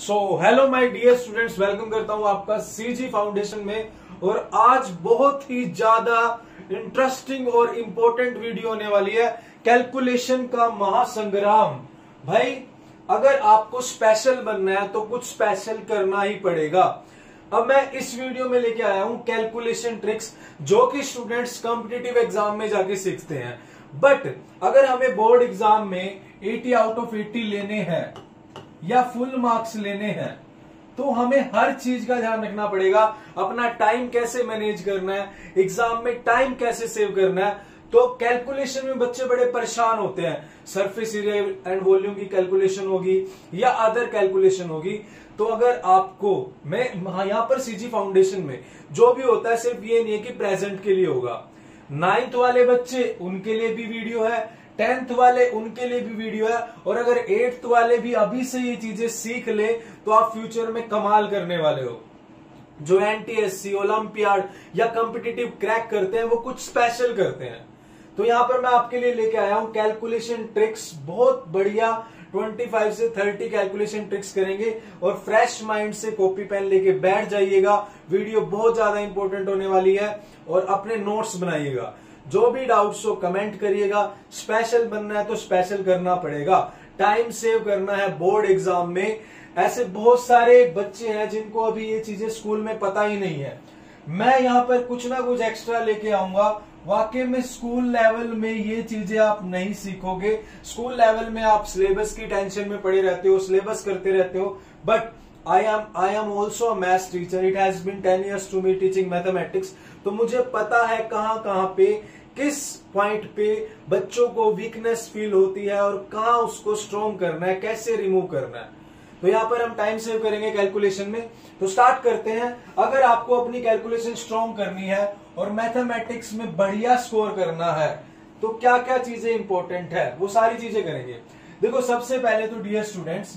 Hello my dear students, welcome करता हूं आपका सीजी फाउंडेशन में। और आज बहुत ही ज्यादा इंटरेस्टिंग और इंपॉर्टेंट वीडियो होने वाली है, कैलकुलेशन का महासंग्राम। भाई अगर आपको स्पेशल बनना है तो कुछ स्पेशल करना ही पड़ेगा। अब मैं इस वीडियो में लेके आया हूं कैलकुलेशन ट्रिक्स जो कि स्टूडेंट्स कॉम्पिटिटिव एग्जाम में जाके सीखते हैं। बट अगर हमें बोर्ड एग्जाम में 80 आउट ऑफ 80 लेने हैं या फुल मार्क्स लेने हैं तो हमें हर चीज का ध्यान रखना पड़ेगा। अपना टाइम कैसे मैनेज करना है, एग्जाम में टाइम कैसे सेव करना है। तो कैलकुलेशन में बच्चे बड़े परेशान होते हैं, सरफेस एरिया एंड वॉल्यूम की कैलकुलेशन होगी या अदर कैलकुलेशन होगी। तो अगर आपको मैं यहां पर सीजी फाउंडेशन में जो भी होता है सिर्फ ये नहीं है कि प्रेजेंट के लिए होगा। 9th वाले बच्चे उनके लिए भी वीडियो है, 10th वाले उनके लिए भी वीडियो है, और अगर 8th वाले भी अभी से ये चीजें सीख ले तो आप फ्यूचर में कमाल करने वाले हो। जो एनटीएससी, ओलंपियाड या कॉम्पिटिटिव क्रैक करते हैं वो कुछ स्पेशल करते हैं। तो यहां पर मैं आपके लिए लेके आया हूं कैलकुलेशन ट्रिक्स, बहुत बढ़िया 25 से 30 कैलकुलेशन ट्रिक्स करेंगे। और फ्रेश माइंड से कॉपी पेन लेके बैठ जाइएगा, वीडियो बहुत ज्यादा इंपॉर्टेंट होने वाली है। और अपने नोट्स बनाइएगा, जो भी डाउट्स हो कमेंट करिएगा। स्पेशल बनना है तो स्पेशल करना पड़ेगा, टाइम सेव करना है बोर्ड एग्जाम में। ऐसे बहुत सारे बच्चे हैं जिनको अभी ये चीजें स्कूल में पता ही नहीं है। मैं यहाँ पर कुछ ना कुछ एक्स्ट्रा लेके आऊंगा। वाकई में स्कूल लेवल में ये चीजें आप नहीं सीखोगे। स्कूल लेवल में आप सिलेबस की टेंशन में पड़े रहते हो, सिलेबस करते रहते हो। But I am also a maths teacher, it has been 10 years to me teaching mathematics. तो मुझे पता है कहां पे किस पॉइंट पे बच्चों को वीकनेस फील होती है और कहां उसको स्ट्रॉन्ग करना है, कैसे रिमूव करना है। तो यहां पर हम टाइम सेव करेंगे कैलकुलेशन में। तो स्टार्ट करते हैं। अगर आपको अपनी कैलकुलेशन स्ट्रॉन्ग करनी है और मैथमेटिक्स में बढ़िया स्कोर करना है तो क्या क्या चीजें इंपॉर्टेंट है वो सारी चीजें करेंगे। देखो सबसे पहले तो डियर स्टूडेंट्स,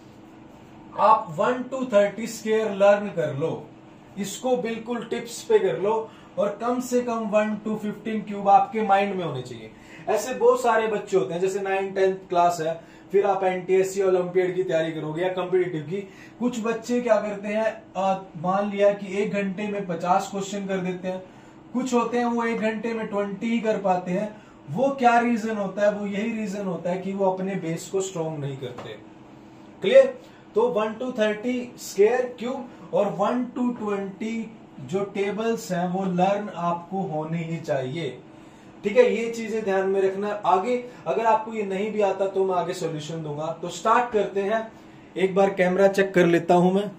आप 1 to 30 स्क्वायर लर्न कर लो, इसको बिल्कुल टिप्स पे कर लो। और कम से कम 1 to 15 क्यूब आपके माइंड में होने चाहिए। ऐसे बहुत सारे बच्चे होते हैं, जैसे 9th 10th क्लास है, फिर आप एनटीएससी ओलंपियाड की तैयारी करोगे या कॉम्पिटिटिव की। कुछ बच्चे क्या करते हैं, मान लिया कि 1 घंटे में 50 क्वेश्चन कर देते हैं। कुछ होते हैं वो 1 घंटे में 20 ही कर पाते हैं। वो क्या रीजन होता है? वो यही रीजन होता है कि वो अपने बेस को स्ट्रॉन्ग नहीं करते। क्लियर? तो 1 to 30 स्क्वायर क्यूब और 1 to 20 जो टेबल्स हैं वो लर्न आपको होने ही चाहिए। ठीक है, ये चीजें ध्यान में रखना। आगे अगर आपको ये नहीं भी आता तो मैं आगे सॉल्यूशन दूंगा। तो स्टार्ट करते हैं। एक बार कैमरा चेक कर लेता हूं मैं।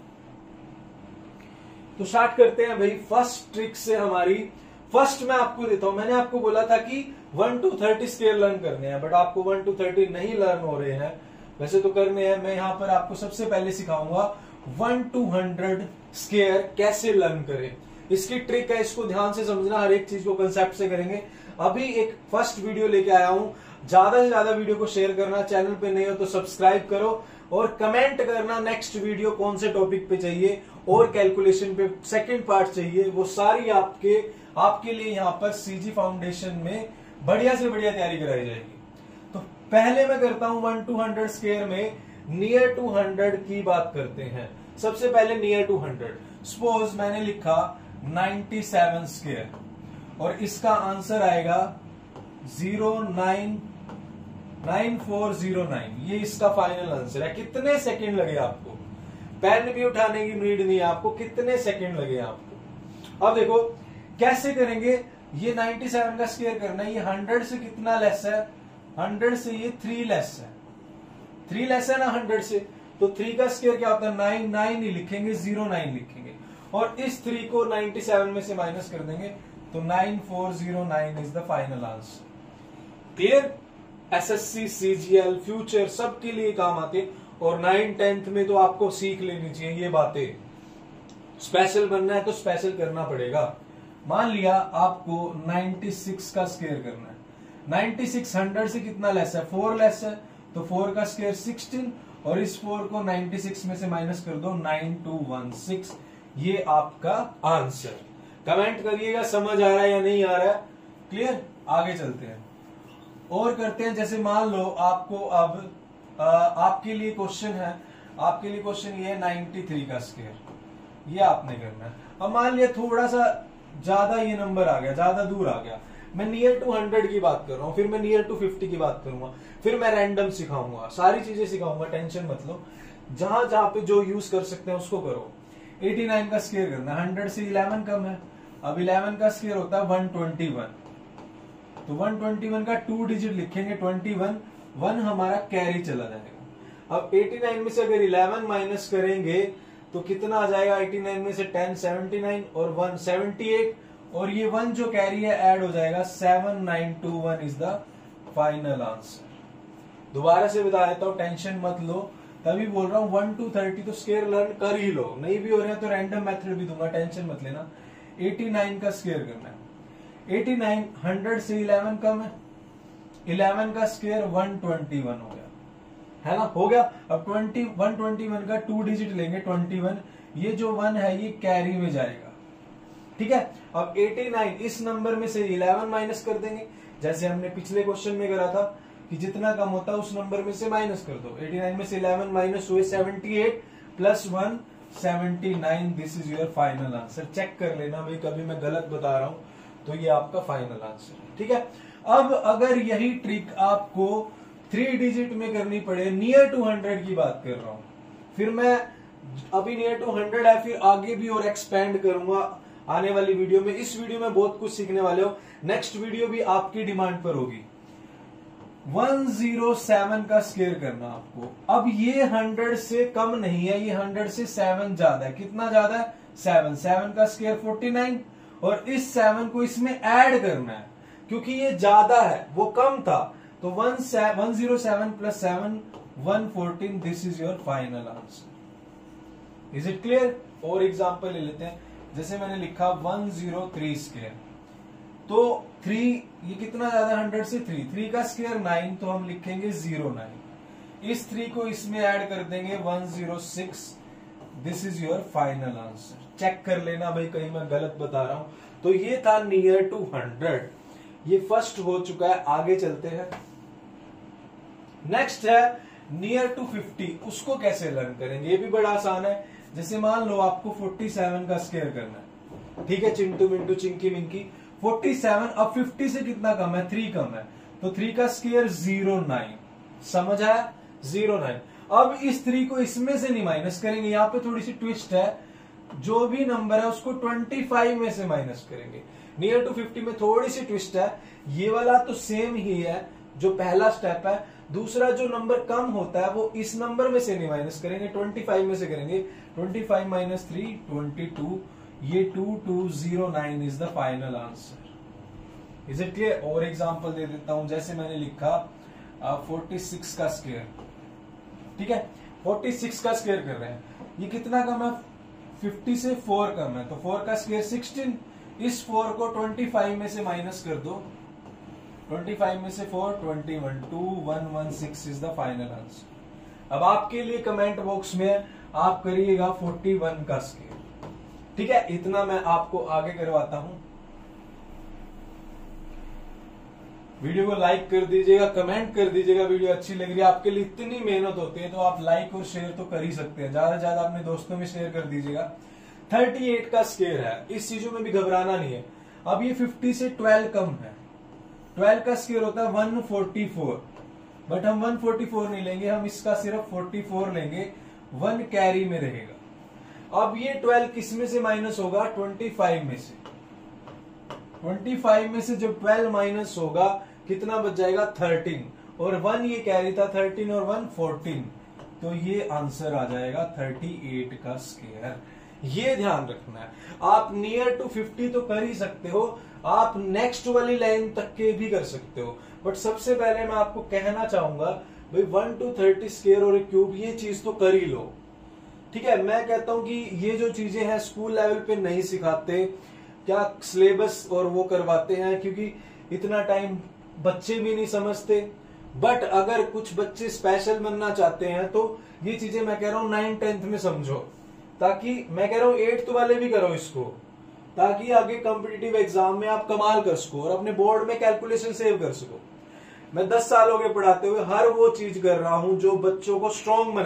तो स्टार्ट करते हैं भाई फर्स्ट ट्रिक से। हमारी फर्स्ट मैं आपको देता हूं। मैंने आपको बोला था कि 1 to 30 स्क्वायर लर्न करने हैं, बट आपको 1 to 30 नहीं लर्न हो रहे हैं। वैसे तो करने हैं। मैं यहां पर आपको सबसे पहले सिखाऊंगा 1 to 100 स्क्वायर कैसे लर्न करें। इसकी ट्रिक है, इसको ध्यान से समझना, हर एक चीज को कंसेप्ट से करेंगे। अभी एक फर्स्ट वीडियो लेके आया हूं। ज्यादा से ज्यादा वीडियो को शेयर करना, चैनल पे नहीं हो तो सब्सक्राइब करो और कमेंट करना नेक्स्ट वीडियो कौन से टॉपिक पे चाहिए और कैलकुलेशन पे सेकंड पार्ट चाहिए। वो सारी आपके लिए यहाँ पर सीजी फाउंडेशन में बढ़िया से बढ़िया तैयारी कराई जाएगी। तो पहले मैं करता हूं 1 to 100 स्क्वायर में नियर टू 100 की बात करते हैं। सबसे पहले नियर टू 100। सपोज मैंने लिखा 97 स्क्वायर और इसका आंसर आएगा 0.9409। ये इसका फाइनल आंसर है। कितने सेकंड लगे आपको? पेन भी उठाने की नीड नहीं है आपको। कितने सेकंड लगे आपको? अब देखो कैसे करेंगे। ये 97 का स्क्वायर करना है। ये 100 से कितना लेस है? 100 से ये 3 लेस है। 3 लेस है ना 100 से। तो 3 का स्क्वायर क्या होता है? 9 9 ही लिखेंगे, 09 लिखेंगे और इस 3 को 97 में से माइनस कर देंगे तो 9409 is the final answer. Clear? SSC, CGL, future सबके लिए काम आते। और 9th 10th में तो आपको सीख लेनी चाहिए ये बातें। स्पेशल बनना है तो स्पेशल करना पड़ेगा। मान लिया आपको 96 का स्क्वायर करना है। 96 100 से कितना लेस है? 4 लेस है। तो 4 का स्क्वायर 16 और इस 4 को 96 में से माइनस कर दो 9216। ये आपका आंसर। कमेंट करिएगा समझ आ रहा है या नहीं आ रहा है। क्लियर? आगे चलते हैं और करते हैं। जैसे मान लो आपको अब आपके लिए क्वेश्चन है आपके लिए क्वेश्चन ये है 93 का स्क्वायर, ये आपने करना है। अब मान लिया थोड़ा सा ज्यादा ये नंबर आ गया, ज्यादा दूर आ गया, मैं नियर टू 100 की बात कर रहा हूँ, फिर मैं नियर टू 50 की बात करूंगा, फिर मैं रैंडम सिखाऊंगा, सारी चीजें सिखाऊंगा, टेंशन मत लो। जहां जहां पे जो यूज कर सकते हैं उसको करो। 89 का स्क्वायर करना, 100 से 11 कम है, अब 11 का स्क्वायर होता है 121, तो 121 का 2 डिजिट लिखेंगे 21, 1 हमारा कैरी चला जाएगा। अब 89 में से अगर 11 माइनस करेंगे तो कितना आ जाएगा, 89 में से 10 79 और 1 78, और ये 1 जो कैरी है ऐड हो जाएगा, 7921 इज द फाइनल आंसर। दोबारा से बता देता हूं, टेंशन मत लो, तभी बोल रहा हूं 1 to 30 तो स्क्वायर लर्न कर ही लो, नहीं भी हो रहे हैं तो रैंडम मेथड भी दूंगा, टेंशन मत लेना। 89 का स्क्वायर करना है, 89 100 से 11 कम है, 11 का स्क्वायर 121 हो गया, है ना, हो गया। अब 121 का 2 डिजिट लेंगे 21, ये जो 1 है ये कैरी में जाएगा, ठीक है। अब 89 इस नंबर में से 11 माइनस कर देंगे, जैसे हमने पिछले क्वेश्चन में करा था कि जितना कम होता है उस नंबर में से माइनस कर दो। 89 में से 11 माइनस हुए 78 plus 1 79, this is your final answer. Check कर लेना भाई, कभी मैं गलत बता रहा हूं तो ये आपका फाइनल आंसर है, ठीक है। अब अगर यही ट्रिक आपको 3 डिजिट में करनी पड़े, नियर टू 100 की बात कर रहा हूं, फिर मैं अभी नियर टू 100 है, फिर आगे भी और एक्सपेंड करूंगा आने वाली वीडियो में। इस वीडियो में बहुत कुछ सीखने वाले हो, नेक्स्ट वीडियो भी आपकी डिमांड पर होगी। 107 का स्क्वायर करना आपको। अब ये 100 से कम नहीं है, ये 100 से 7 ज्यादा है। कितना ज्यादा है, 7। 7 का स्क्वायर 49, और इस 7 को इसमें ऐड करना है, क्योंकि ये ज्यादा है वो कम था, तो 107 plus 7 114, this is your final answer. Is it clear? और एग्जाम्पल ले लेते हैं, जैसे मैंने लिखा 103 स्क्वायर, तो 3 ये कितना ज्यादा, 100 से 3 का स्क्वायर 9, तो हम लिखेंगे 09, इस 3 को इसमें ऐड कर देंगे 106, this is your final answer. Check कर लेना भाई, कहीं मैं गलत बता रहा हूं। तो ये था नियर टू 100, ये फर्स्ट हो चुका है। आगे चलते हैं, नेक्स्ट है नियर टू 50, उसको कैसे लर्न करेंगे, ये भी बड़ा आसान है। जैसे मान लो आपको 47 का स्क्वायर करना है, ठीक है, चिंटू मिंटू चिंकी मिंकी, 47, अब 50 से कितना कम है, 3 कम है, तो 3 का स्क्वायर 09, समझ आया, 09। अब इस 3 को इसमें से नहीं माइनस करेंगे, यहाँ पे थोड़ी सी ट्विस्ट है, जो भी नंबर है उसको 25 में से माइनस करेंगे। नियर टू 50 में थोड़ी सी ट्विस्ट है, ये वाला तो सेम ही है जो पहला स्टेप है, दूसरा जो नंबर कम होता है वो इस नंबर में से नहीं माइनस करेंगे, 25 में से करेंगे। 25 माइनस 3 22, ये 2209 is the final answer. Is it clear? और एग्जांपल दे देता हूं, जैसे मैंने लिखा 46 का स्क्वायर, ठीक है, 46 का स्क्वायर कर रहे हैं, ये कितना कम है, 50 से 4 कम है, तो 4 का स्क्वायर 16, इस 4 को 25 में से माइनस कर दो, 25 में से 4 21, 2116 इज द फाइनल आंसर। अब आपके लिए कमेंट बॉक्स में आप करिएगा 41 का स्क्वायर, ठीक है, इतना मैं आपको आगे करवाता हूं। वीडियो को लाइक कर दीजिएगा, कमेंट कर दीजिएगा, वीडियो अच्छी लग रही है, आपके लिए इतनी मेहनत होती है तो आप लाइक और शेयर तो कर ही सकते हैं, ज्यादा से ज्यादा अपने दोस्तों में शेयर कर दीजिएगा। 38 का स्क्वायर है, इस चीजों में भी घबराना नहीं है। अब ये 50 से 12 कम है, 12 का स्क्वायर होता है 144, बट हम 144 नहीं लेंगे, हम इसका सिर्फ 44 लेंगे, 1 कैरी में रहेगा। अब ये 12 किस में से माइनस होगा, 25 में से। 25 में से जब 12 माइनस होगा कितना बच जाएगा, 13, और 1 ये कैरी था, 13 और 1 14, तो ये आंसर आ जाएगा 38 का स्क्वायर। ये ध्यान रखना है, आप नियर टू 50 तो कर ही सकते हो, आप नेक्स्ट वाली लाइन तक के भी कर सकते हो, बट सबसे पहले मैं आपको कहना चाहूंगा भाई 1 to 30 स्क्वायर और क्यूब ये चीज तो कर ही लो, ठीक है। मैं कहता हूं कि ये जो चीजें हैं स्कूल लेवल पे नहीं सिखाते, क्या सिलेबस और वो करवाते हैं, क्योंकि इतना टाइम बच्चे भी नहीं समझते, बट अगर कुछ बच्चे स्पेशल बनना चाहते हैं तो ये चीजें मैं कह रहा हूं 9th 10th में समझो, ताकि मैं कह रहा हूं 8th वाले भी करो इसको, ताकि आगे कॉम्पिटिटिव एग्जाम में आप कमाल कर सको और अपने बोर्ड में कैलकुलेशन सेव कर सको। मैं 10 साल हो गए पढ़ाते हुए, हर वो चीज कर रहा हूं जो बच्चों को स्ट्रांग बनाए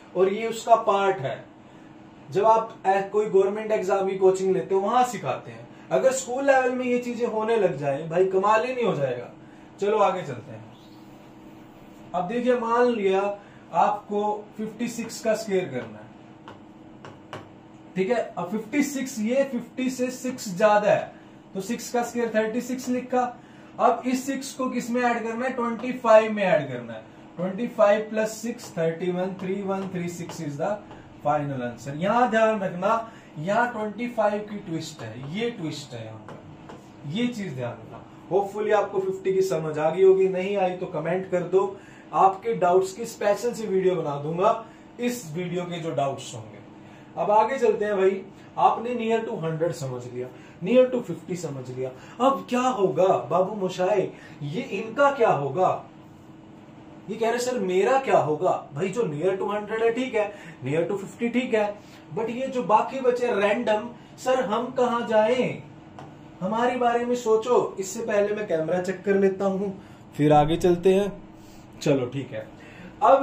और ये उसका पार्ट है। जब आप कोई गवर्नमेंट एग्जाम की कोचिंग लेते हो वहां सिखाते हैं। अगर स्कूल लेवल में ये चीजें होने लग जाए भाई कमाल ही नहीं हो जाएगा। चलो आगे चलते हैं। अब देखिए मान लिया आपको 56 का स्क्वायर करना है, ठीक है। अब 56 ये 50 से 6 ज्यादा है तो 6 का स्क्वायर 36 लिखा। अब इस 6 को किस में ऐड करना है, 25 में ऐड करना है। 25 plus 6 31, 3136 is the final answer. यहां ध्यान रखना, यहां 25 की ट्विस्ट है, ये ट्विस्ट है यहां पर, ये चीज ध्यान रखना। होपफुली आपको 50 की समझ आ गई होगी, नहीं आई तो कमेंट कर दो, आपके डाउट्स की स्पेशल सी वीडियो बना दूंगा इस वीडियो के जो डाउट्स होंगे। अब आगे चलते हैं भाई। आपने नियर टू 100 समझ लिया, नियर टू 50 समझ लिया, अब क्या होगा बाबू मोशाए, ये इनका क्या होगा। ये कह रहे सर मेरा क्या होगा। भाई जो नियर टू 100 है ठीक है, नियर टू 50 ठीक है, बट ये जो बाकी बचे रैंडम, सर हम कहां जाएं, हमारे बारे में सोचो। इससे पहले मैं कैमरा चेक कर लेता हूं फिर आगे चलते हैं। चलो ठीक है। अब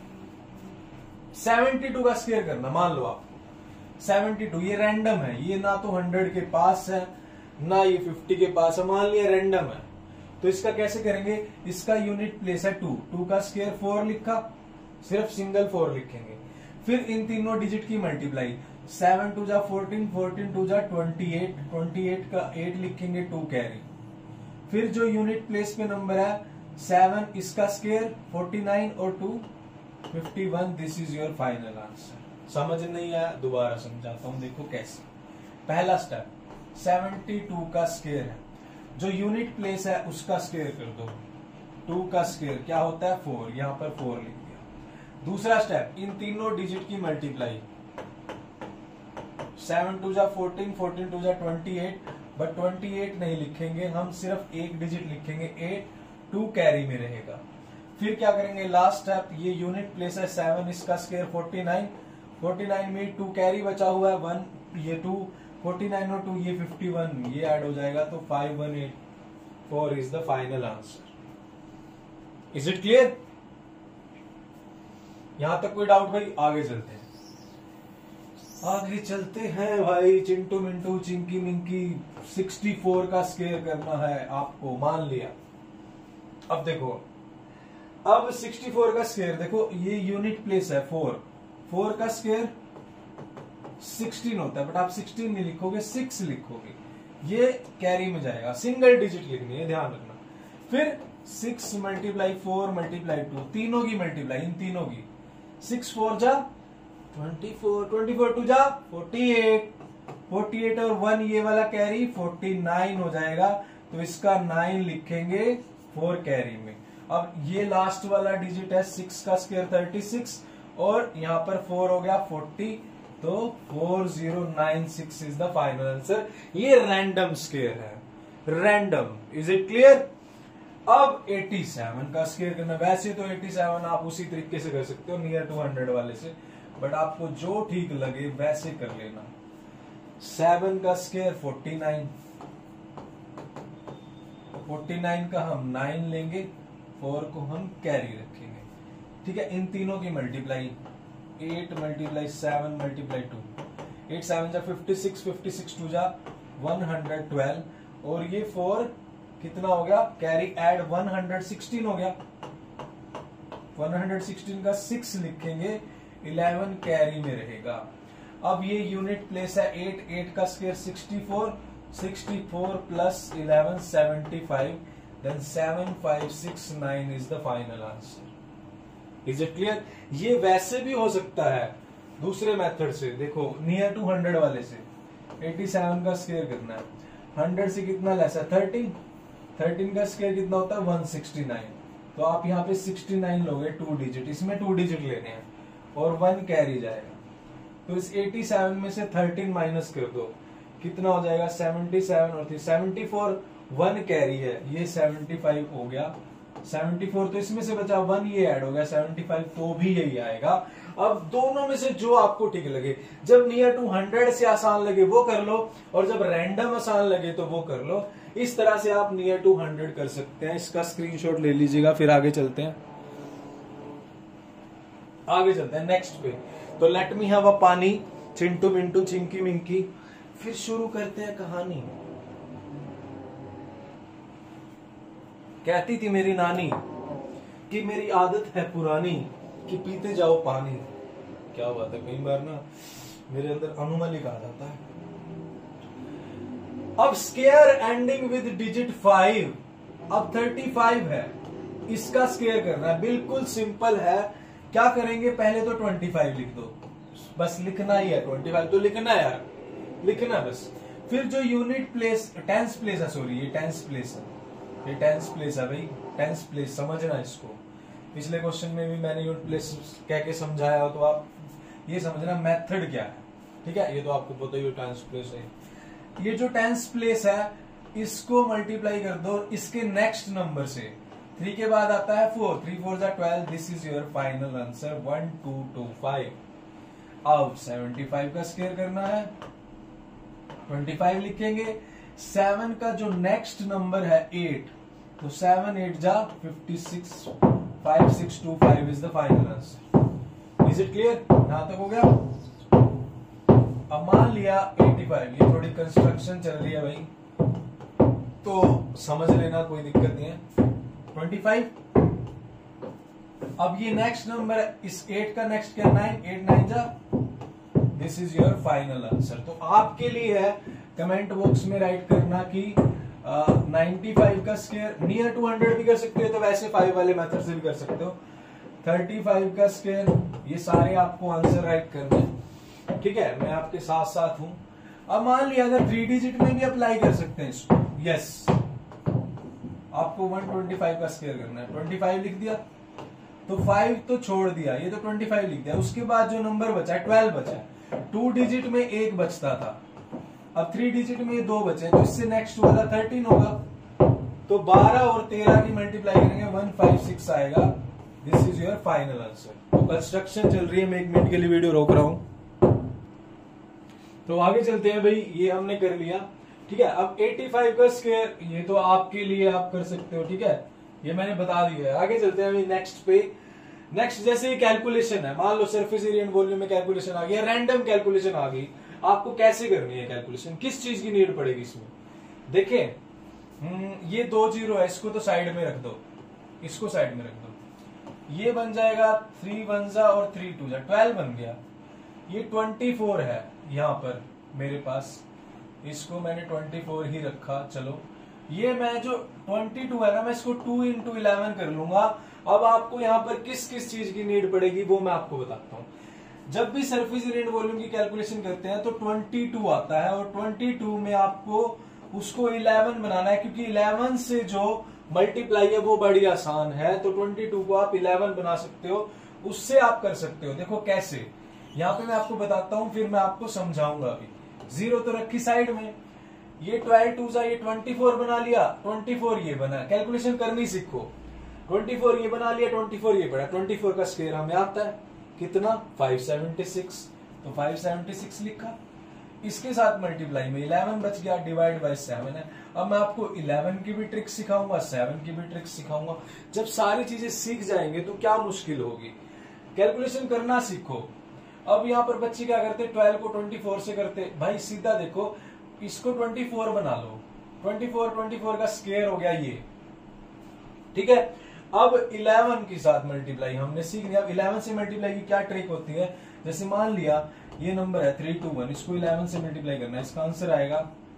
72 का स्क्वायर करना, मान लो आप 72, ये रैंडम है, ये ना तो 100 के पास है ना ये 50 के पास है, मान लिया रैंडम है। तो इसका कैसे करेंगे, इसका यूनिट प्लेस है 2 का स्क्वायर 4 लिखा, सिर्फ सिंगल 4 लिखेंगे। फिर इन तीनों डिजिट की मल्टीप्लाई, 7 2 जा 14, 14 2 जा 28, 28 का 8 लिखेंगे 2 कैरी। फिर जो यूनिट प्लेस पे नंबर है 7, इसका स्क्वायर 49 और 2 51, this is your final answer. समझ नहीं आया, दोबारा समझाता हूं, देखो कैसे। पहला स्टेप 72 का स्क्वायर है, जो यूनिट प्लेस है उसका स्क्वायर कर दो। 2 का स्क्वायर क्या होता है 4, यहां पर 4 लिख दिया। दूसरा स्टेप, इन तीनों डिजिट की मल्टीप्लाई, 7 2 जा 14, 14 2 जा 28, बट 28 नहीं लिखेंगे हम, सिर्फ एक डिजिट लिखेंगे 8, 2 कैरी में रहेगा। फिर क्या करेंगे, लास्ट स्टेप, ये यूनिट प्लेस है 7, इसका स्क्वायर 49, 49 में 2 कैरी बचा हुआ है 1, ये 2, 49 और 2 ये 51, ये ऐड हो जाएगा तो 5184 is the final answer. Is it clear, यहां तक कोई डाउट भाई। आगे चलते हैं, आगे चलते हैं भाई। चिंटू मिंटू चिंकी मिंकी 64 का स्क्वायर करना है आपको, मान लिया। अब देखो, अब 64 का स्क्वायर देखो, ये यूनिट प्लेस है 4 का स्क्वायर 16 होता है, बट आप 16 नहीं लिखोगे 6 लिखोगे, ये कैरी में जाएगा, सिंगल डिजिट लिखनी है, ध्यान रखना। फिर 6 मल्टीप्लाई 4 मल्टीप्लाई 2, तीनों की मल्टीप्लाई, इन तीनों की, 6 4 जा 24, 24 2 जा 48, 48 और 1 ये वाला कैरी 49 हो जाएगा, तो इसका 9 लिखेंगे 4 कैरी में। अब ये लास्ट वाला डिजिट है 6 का स्क्वायर 36 और यहां पर 4 हो गया 40, तो 4096 इज द फाइनल आंसर। ये रैंडम स्क्वायर है, रैंडम। Is it clear. अब 87 का स्क्वायर करना, वैसे तो 87 आप उसी तरीके से कर सकते हो नियर टू 100 वाले से, बट आपको जो ठीक लगे वैसे कर लेना। 7 का स्क्वायर 49, 49 का हम 9 लेंगे, 4 को हम कैरी रखेंगे, ठीक है। इन तीनों की मल्टीप्लाई, 8 मल्टीप्लाई 7 मल्टीप्लाई 2, 8 7 जा 56, 56 2 जा 112, और ये 4 कितना हो गया, कैरी ऐड 116 हो गया, 116 का 6 लिखेंगे, 11 कैरी में रहेगा। अब ये यूनिट प्लेस है 8, 8 का square 64, 64 plus 11 75, then 7569 is the final answer. Is it clear? ये वैसे भी हो सकता है दूसरे मेथड से, देखो नियर टू 100 वाले से 87 का स्क्वायर करना है, 100 से कितना लेस है 13, 13 का स्क्वायर कितना होता है 169, तो आप यहाँ पे 69 लोगे 2 डिजिट, इसमें 2 डिजिट लेने हैं और 1 कैरी जाएगा, तो इस 87 में से 13 माइनस कर दो, कितना हो जाएगा 77 और 74, 1 कैरी है, ये 75 हो गया, 74 तो इसमें से बचा 1, ये ऐड हो गया 75, तो भी यही आएगा। अब दोनों में से जो आपको ठीक लगे, जब नियर टू 100 से आसान लगे वो कर लो, और जब रैंडम आसान लगे तो वो कर लो। इस तरह से आप नियर टू 100 कर सकते हैं। इसका स्क्रीनशॉट ले लीजिएगा, फिर आगे चलते हैं। आगे चलते हैं नेक्स्ट पे। तो लेट मी हैव अ पानी, चिंटू मिंटू चिंकी मिंकी। फिर शुरू करते हैं कहानी। कहती थी मेरी नानी कि मेरी आदत है पुरानी कि पीते जाओ पानी। क्या बात है, कई बार ना मेरे अंदर अनुमलिक आ जाता है। अब स्केयर एंडिंग विद डिजिट 5, अब 35 है, इसका स्केयर करना है। बिल्कुल सिंपल है। क्या करेंगे, पहले तो 25 लिख दो, बस लिखना ही है। 25 तो लिखना है यार, लिखना बस। फिर जो यूनिट प्लेस, टेंस प्लेस है, सॉरी ये टेंस प्लेस है, ये टेंस प्लेस है भाई, टेंस प्लेस समझना इसको। पिछले क्वेश्चन में भी मैंने यूनिट प्लेस कह के समझाया, तो आप ये समझना मेथड क्या है, ठीक है। ये तो आपको पता ही, टेंस प्लेस है। ये जो टेंस प्लेस है इसको मल्टीप्लाई कर दो इसके नेक्स्ट नंबर से। 3 के बाद आता है 4, 3 4 12, this is your final answer 1225। अब 75 का स्क्वायर करना है, 25 लिखेंगे। 7 का जो नेक्स्ट नंबर है 8, तो 7 8 जा 56, 5625 is the final answer. Is it clear, यहां तक हो गया। अब मान लिया 85, ये थोड़ी कंस्ट्रक्शन चल रही है भाई, तो समझ लेना, कोई दिक्कत नहीं है। 25, अब ये नेक्स्ट नंबर है, इस 8 का नेक्स्ट क्या, 9, 8 9 जा, this is your final answer. तो आपके लिए है कमेंट बॉक्स में राइट करना कि 95 का स्क्वायर, नियर टू 100 भी कर सकते हो, तो वैसे 5 वाले मेथड से भी कर सकते हो। 35 का स्क्वायर, ये सारे आपको आंसर राइट करने हैं, ठीक है, मैं आपके साथ साथ हूं। अब मान लिया अगर 3 डिजिट में भी अप्लाई कर सकते हैं इसको, यस, आपको 125 का स्क्वायर करना है। 25 लिख दिया, तो 5 तो छोड़ दिया, ये तो 25 लिख दिया। उसके बाद जो नंबर बचा है 12 बचा है। 2 डिजिट में 1 बचता था, अब 3 डिजिट में 2 बचे, तो इससे नेक्स्ट वाला 13 होगा। तो 12 और 13 की मल्टीप्लाई करेंगे 156 आएगा। This is your final answer. तो कंस्ट्रक्शन चल रही है, मैं 1 मिनट के लिए वीडियो रोक रहा हूं। तो आगे चलते हैं भाई, ये हमने कर लिया, ठीक है। अब 85 का स्क्वायर, ये तो आपके लिए आप कर सकते हो, ठीक है, ये मैंने बता दिया है। आगे चलते हैं भाई नेक्स्ट पे। नेक्स्ट जैसे कैलकुलेशन है, मान लो सरफेस एरिया एंड वॉल्यूम में कैलकुलेशन आ गई, रैंडम कैलकुलेशन आ गई, आपको कैसे करनी है कैलकुलेशन, किस चीज की नीड पड़ेगी इसमें। देखें, ये 2 0 है, इसको तो साइड में रख दो, इसको साइड में रख दो, ये बन जाएगा 3 1 जा और 3 2 जा, 12 बन गया। ये 24 है यहां पर मेरे पास, इसको मैंने 24 ही रखा। चलो, ये मैं जो 22 है ना, मैं इसको 2 into 11 कर लूंगा। अब आपको यहाँ पर किस किस चीज की नीड पड़ेगी वो मैं आपको बताता हूँ। जब भी सरफेस एरिया एंड वॉल्यूम की कैलकुलेशन करते हैं तो 22 आता है, और 22 में आपको उसको 11 बनाना है, क्योंकि 11 से जो मल्टीप्लाई है वो बड़ी आसान है। तो 22 को आप 11 बना सकते हो, उससे आप कर सकते हो। देखो कैसे, यहाँ पे मैं आपको बताता हूँ, फिर मैं आपको समझाऊंगा। अभी 0 तो रखी साइड में, ये 12 2 जा, ये 24 बना लिया, 24 ये बना, कैलकुलेशन करनी सीखो। 24 ये बना लिया, 24 ये बना, 24 का स्क्वायर हमें आता है कितना, 576, तो 576 लिखा। इसके साथ मल्टीप्लाई में 11 बच गया, डिवाइड बाय 7 है। अब मैं आपको 11 की भी ट्रिक सिखाऊंगा, 7 की भी ट्रिक सिखाऊंगा। जब सारी चीजें सीख जाएंगे तो क्या मुश्किल होगी, कैलकुलेशन करना सीखो। अब यहाँ पर बच्चे क्या करते, 12 को 24 से करते, भाई सीधा देखो, इसको 24 बना लो, 24 का स्क्वायर हो गया ये, ठीक है। अब 11 के साथ मल्टीप्लाई हमने सीख लिया। 11 से मल्टीप्लाई की क्या ट्रिक होती है, जैसे मान लिया ये नंबर है 321, इसको 11 से मल्टीप्लाई करना है, इसका आंसर आएगा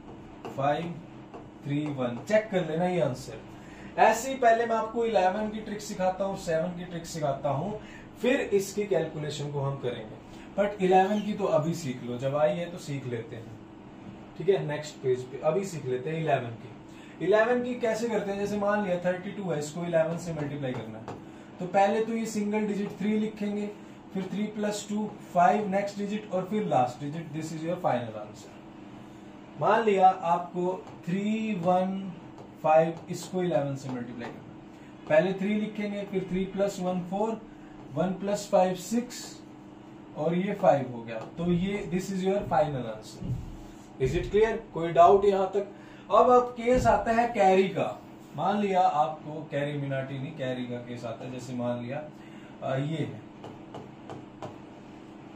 531। चेक कर लेना ये आंसर। ऐसे ही पहले मैं आपको 11 की ट्रिक सिखाता हूँ, 7 की ट्रिक सिखाता हूँ, फिर इसकी कैलकुलेशन को हम करेंगे। बट 11 की तो अभी सीख लो, जब आई है तो सीख लेते हैं, ठीक है। नेक्स्ट पेज पे अभी सीख लेते हैं 11 की। 11 की कैसे करते हैं, जैसे मान लिया 32 है, इसको 11 से मल्टीप्लाई करना है, तो पहले तो ये सिंगल डिजिट 3 लिखेंगे, फिर 3 + 2 5 नेक्स्ट डिजिट, और फिर last digit. This is your final answer. मान लिया आपको 3 1 5, इसको 11 से मल्टीप्लाई करना, पहले 3 लिखेंगे, फिर 3 + 1 4, 1 + 5 6, और ये 5 हो गया। तो ये this is your final answer. Is it clear, कोई डाउट यहां तक। अब केस आता है कैरी का। मान लिया आपको कैरी मिनाटी नहीं, कैरी का केस आता है। जैसे मान लिया ये है,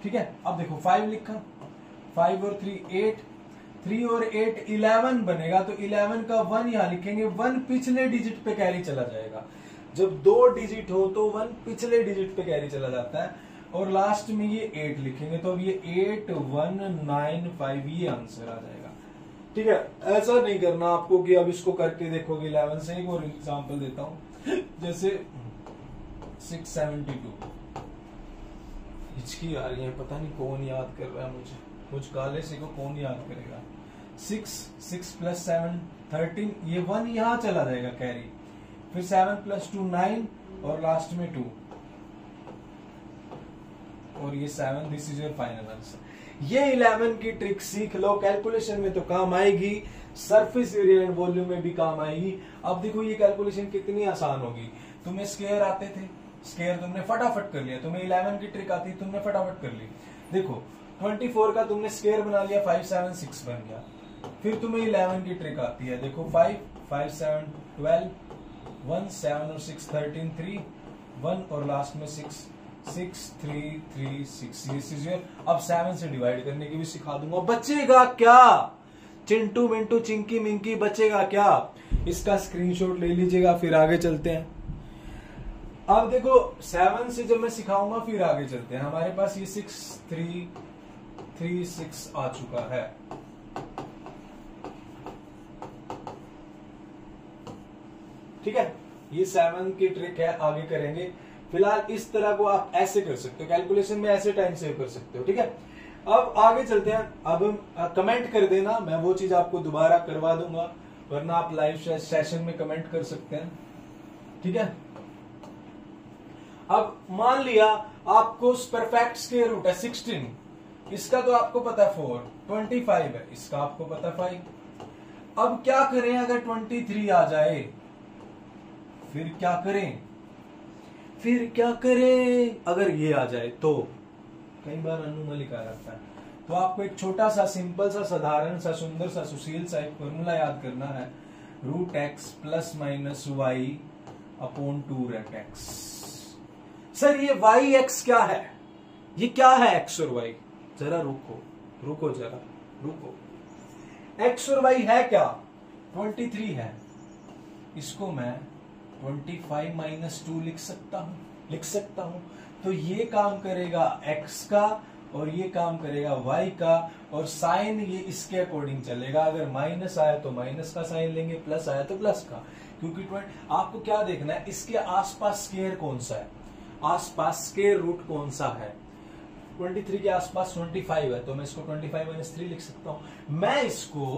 ठीक है, अब देखो 5 लिखा, 5 और 3 8, 3 और 8 11 बनेगा, तो 11 का 1 यहां लिखेंगे, 1 पिछले डिजिट पे कैरी चला जाएगा। जब 2 डिजिट हो तो 1 पिछले डिजिट पे कैरी चला जाता है, और लास्ट में ये 8 लिखेंगे, तो अब ये 8 1 9 5 ये आंसर आ जाएगा। ठीक है, ऐसा नहीं करना आपको कि अब इसको करके देखोगे 11 से। एक और एग्जांपल देता हूं, जैसे 672। हिचकी आ रही है, पता नहीं कौन याद कर रहा है मुझे, कुछ काले से को कौन याद करेगा। 6 प्लस 7 13, ये 1 यहां चला जाएगा कैरी, फिर 7 प्लस 2 9, और लास्ट में 2, और ये 7। This is your final answer. ये 11 की ट्रिक सीख लो, कैलकुलेशन में तो काम आएगी, सरफेस एरिया एंड वॉल्यूम में भी काम आएगी। अब देखो ये कैलकुलेशन कितनी आसान होगी। तुम्हें स्क्वायर आते थे, स्क्वायर तुमने फटाफट कर लिया, तुम्हें 11 की ट्रिक आती तुमने फटाफट कर ली। देखो 24 का तुमने स्क्वायर बना लिया, 5 7 6 बन गया। फिर तुम्हें 11 की ट्रिक आती है, देखो 5 5 7 12, 1 7 और 6 13, 3 1 और लास्ट में 6 6 3 3 6। अब 7 से डिवाइड करने की भी सिखा दूंगा। बचेगा क्या चिंटू मिंटू चिंकी मिंकी, बचेगा क्या? इसका स्क्रीनशॉट ले लीजिएगा, फिर आगे चलते हैं। अब देखो 7 से जब मैं सिखाऊंगा फिर आगे चलते हैं। हमारे पास ये 6 3 3 6 आ चुका है। ठीक है, ये 7 की ट्रिक है, आगे करेंगे। फिलहाल इस तरह को आप ऐसे कर सकते हो, कैलकुलेशन में ऐसे टाइम सेव कर सकते हो। ठीक है, अब आगे चलते हैं। अब कमेंट कर देना, मैं वो चीज आपको दोबारा करवा दूंगा, वरना आप लाइव सेशन में कमेंट कर सकते हैं। ठीक है, अब मान लिया आपको परफेक्ट स्क्वायर रूट है 16, इसका तो आपको पता है 4, 25 है, इसका आपको पता है 5। अब क्या करें अगर 23 आ जाए, फिर क्या करें? फिर क्या करें अगर ये आ जाए? तो कई बार अनु में लिखा रहता है, तो आपको एक छोटा सा सिंपल सा साधारण सा सुंदर सा सुशील सा एक फॉर्मूला याद करना है, √x plus minus y upon 2√x। Sir ये y(x) क्या है? ये क्या है x और y? जरा रुको जरा रुको। x और y है क्या? 23 है, इसको मैं 25 माइनस 2 लिख सकता हूं। तो ये काम करेगा x का और ये काम करेगा y का, और साइन ये इसके अकॉर्डिंग चलेगा। अगर माइनस आया तो माइनस का साइन लेंगे, प्लस आया तो प्लस का, क्योंकि आपको क्या देखना है, इसके आसपास स्क्वायर कौन सा है, आसपास स्क्वायर रूट कौन सा है। 23 के आसपास 25 है, तो मैं इसको 25 माइनस 3 लिख सकता हूं। मैं इसको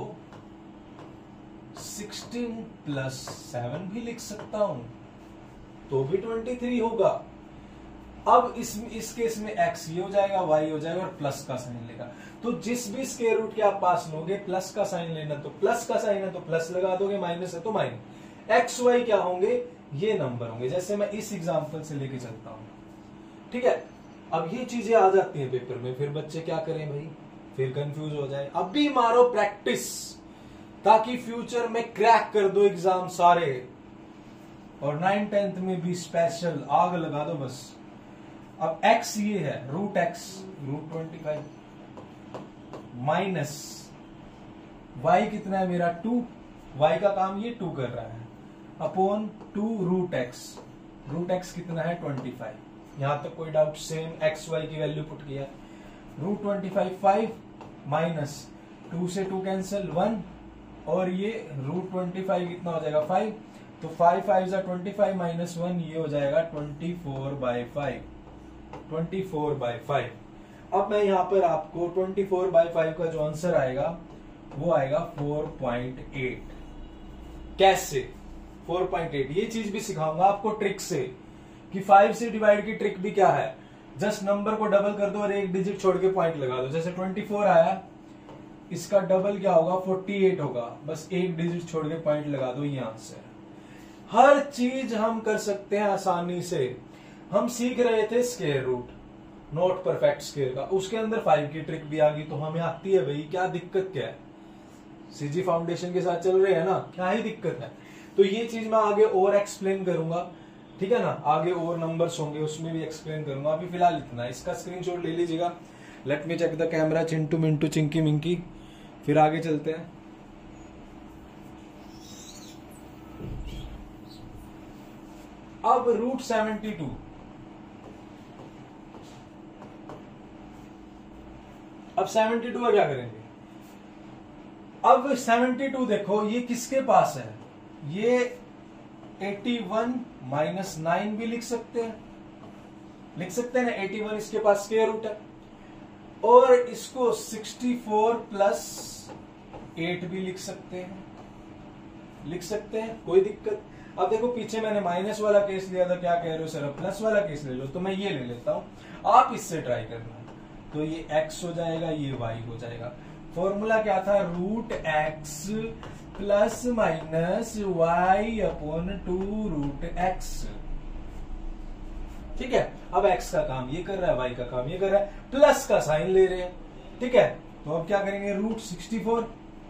16 प्लस 7 भी लिख सकता हूं, तो भी 23 होगा। अब इस केस में x ये हो जाएगा, y हो जाएगा, और प्लस का साइन लेगा। तो जिस भी स्क्वायर रूट के आप पास लोगे, प्लस का साइन लेना, तो प्लस का साइन है तो प्लस लगा दोगे, माइनस है तो माइनस। x y क्या होंगे? ये नंबर होंगे, जैसे मैं इस एग्जांपल से लेके चलता हूं। ठीक है, अब ये चीजें आ जाती हैं पेपर में, फिर बच्चे क्या करें भाई, फिर कंफ्यूज हो जाए। अभी मारो प्रैक्टिस, ताकि फ्यूचर में क्रैक कर दो एग्जाम सारे, और 9th 10th में भी स्पेशल आग लगा दो बस। अब x ये है, √x √25 माइनस y कितना है मेरा 2, y का काम ये 2 कर रहा है, अपॉन 2 √x कितना है 25। यहां तक कोई डाउट? सेम x y की वैल्यू पुट किया, √25 5 माइनस 2 से 2 कैंसिल 1, और ये √25 कितना हो जाएगा 5, तो 5 5 25 माइनस 1 ये हो जाएगा 24/5। अब मैं यहां पर आपको 24/5 का जो आंसर आएगा वो आएगा 4.8। कैसे 4.8? ये चीज भी सिखाऊंगा आपको ट्रिक से, कि 5 से डिवाइड की ट्रिक भी क्या है। जस्ट नंबर को डबल कर दो और एक डिजिट छोड़ के पॉइंट लगा दो। जैसे 24 आया, इसका डबल क्या होगा 48 होगा, बस एक डिजिट छोड़ के पॉइंट लगा दो, ये आंसर। हर चीज हम कर सकते हैं आसानी से। हम सीख रहे थे square root, not perfect square का, उसके अंदर 5 की ट्रिक भी आ गई, तो हमें आती है भाई, क्या दिक्कत क्या है? सीजी फाउंडेशन के साथ चल रहे हैं ना, क्या ही दिक्कत है? तो ये चीज मैं आगे और एक्सप्लेन करूंगा, ठीक है ना, आगे और नंबर्स होंगे उसमें भी एक्सप्लेन करूंगा। अभी फिलहाल इतना, इसका स्क्रीनशॉट ले लीजिएगा। Let me check the camera, Chintu Mintu Chinki Minki. फिर आगे चलते हैं। अब रूट 72, अब 72 का क्या करेंगे? अब 72 देखो ये किसके पास है, ये 81 माइनस 9 भी लिख सकते हैं ना, 81 इसके पास स्क्वायर रूट है, और इसको 64 प्लस 8 भी लिख सकते हैं, कोई दिक्कत। अब देखो पीछे मैंने माइनस वाला केस लिया था, क्या कह रहे हो सर प्लस वाला केस ले लो, तो मैं ये ले लेता हूं, आप इससे ट्राई करना। तो ये x हो जाएगा, ये y हो जाएगा। फॉर्मूला क्या था, root x plus minus y upon 2 root x। ठीक है, अब x का काम ये कर रहा है, y का काम ये कर रहा है, प्लस का साइन ले रहे हैं। ठीक है, तो अब क्या करेंगे, रूट 64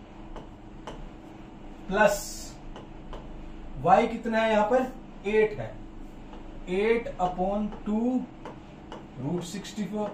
प्लस y कितना है, यहां पर 8 है, 8 अपॉन 2 रूट 64।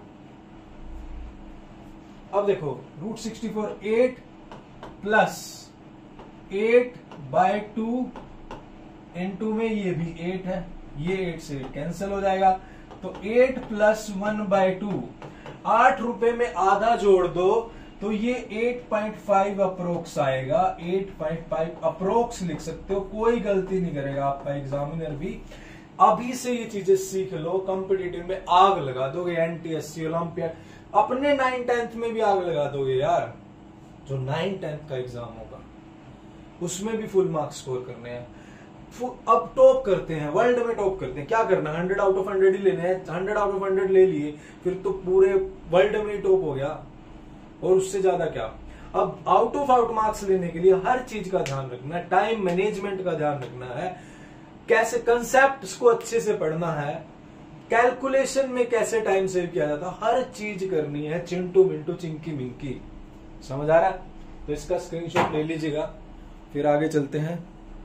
अब देखो रूट 64 8 प्लस 8 बाय 2 इनटू में ये भी 8 है, ये 8 से 8 कैंसिल हो जाएगा, तो 8 प्लस 1 बाय 2, 8 रुपए में आधा जोड़ दो तो ये 8.5 अप्रोक्स आएगा, 8.5 अप्रोक्स लिख सकते हो, कोई गलती नहीं करेगा आपका एग्जामिनर भी। अभी से ये चीजें सीख लो, कॉम्पिटिटिव में आग लगा दोगे, NTSC ओलंपियाड, अपने 9th-10th में भी आग लगा दोगे यार। जो 9th-10th का एग्जाम होगा उसमें भी फुल मार्क्स स्कोर करने हैं। अब टॉप करते हैं, वर्ल्ड में टॉप करते हैं, क्या करना, 100 आउट ऑफ 100 ही लेने हैं। 100 आउट ऑफ 100 ले लिए फिर तो पूरे वर्ल्ड में ही टॉप हो गया, और उससे ज्यादा क्या। अब आउट ऑफ आउट मार्क्स लेने के लिए हर चीज का ध्यान रखना है, टाइम मैनेजमेंट का ध्यान रखना है, कैसे कंसेप्ट को अच्छे से पढ़ना है, कैलकुलेशन में कैसे टाइम सेव किया जाता है, हर चीज करनी है, चिंटू मिंटू चिंकी मिंकी। समझ आ रहा है? तो इसका स्क्रीनशॉट ले लीजिएगा, फिर आगे चलते हैं।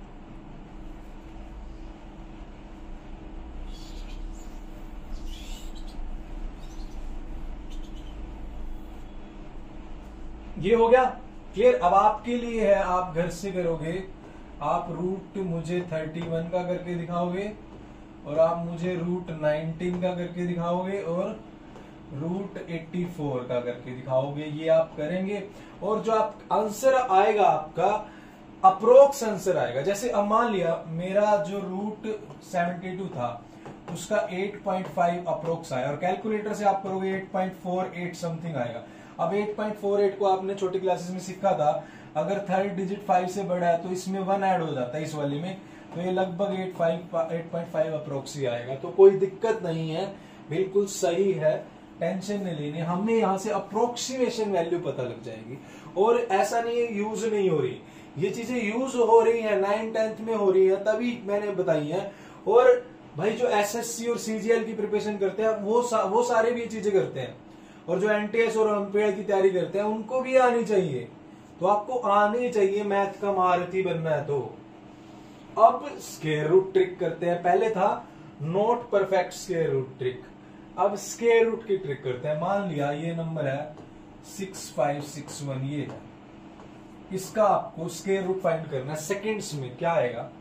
ये हो गया क्लियर। अब आपके लिए है, आप घर से करोगे, आप रूट मुझे 31 का करके दिखाओगे, और आप मुझे रूट 19 का करके दिखाओगे, और रूट 84 का करके दिखाओगे। ये आप करेंगे, और जो आप आंसर आएगा आपका अप्रोक्स आंसर आएगा। जैसे अब मान लिया मेरा जो रूट 72 था उसका 8.5 अप्रोक्स आया, और कैलकुलेटर से आप करोगे 8.48 समथिंग आएगा। अब 8.48 को आपने छोटी क्लासेस में सीखा था, अगर थर्ड डिजिट 5 से बड़ा है तो इसमें 1 ऐड हो जाता है इस वाली में, तो ये लगभग 8.5 अप्रोक्स ही आएगा। तो कोई दिक्कत नहीं है, बिल्कुल सही है, टेंशन नहीं लेनी। हमें यहाँ से अप्रोक्सीमेशन वैल्यू पता लग जाएगी, और ऐसा नहीं है यूज नहीं हो रही, ये चीजें यूज हो रही है, 9th-10th में हो रही है, तभी मैंने बताई है। और भाई जो SSC और CGL की प्रिपरेशन करते हैं वो सारे भी ये चीजें करते हैं, और जो NTS और ओलंपियाड की तैयारी करते हैं उनको भी आनी चाहिए। तो आपको आनी चाहिए, मैथ का महारथी बनना है। तो अब स्क्वायर रूट ट्रिक करते हैं। पहले था not perfect square root trick, अब स्क्वायर रूट की ट्रिक करते हैं। मान लिया ये नंबर है 6561, ये है, इसका आपको स्क्वायर रूट फाइंड करना है सेकेंड्स में। क्या आएगा,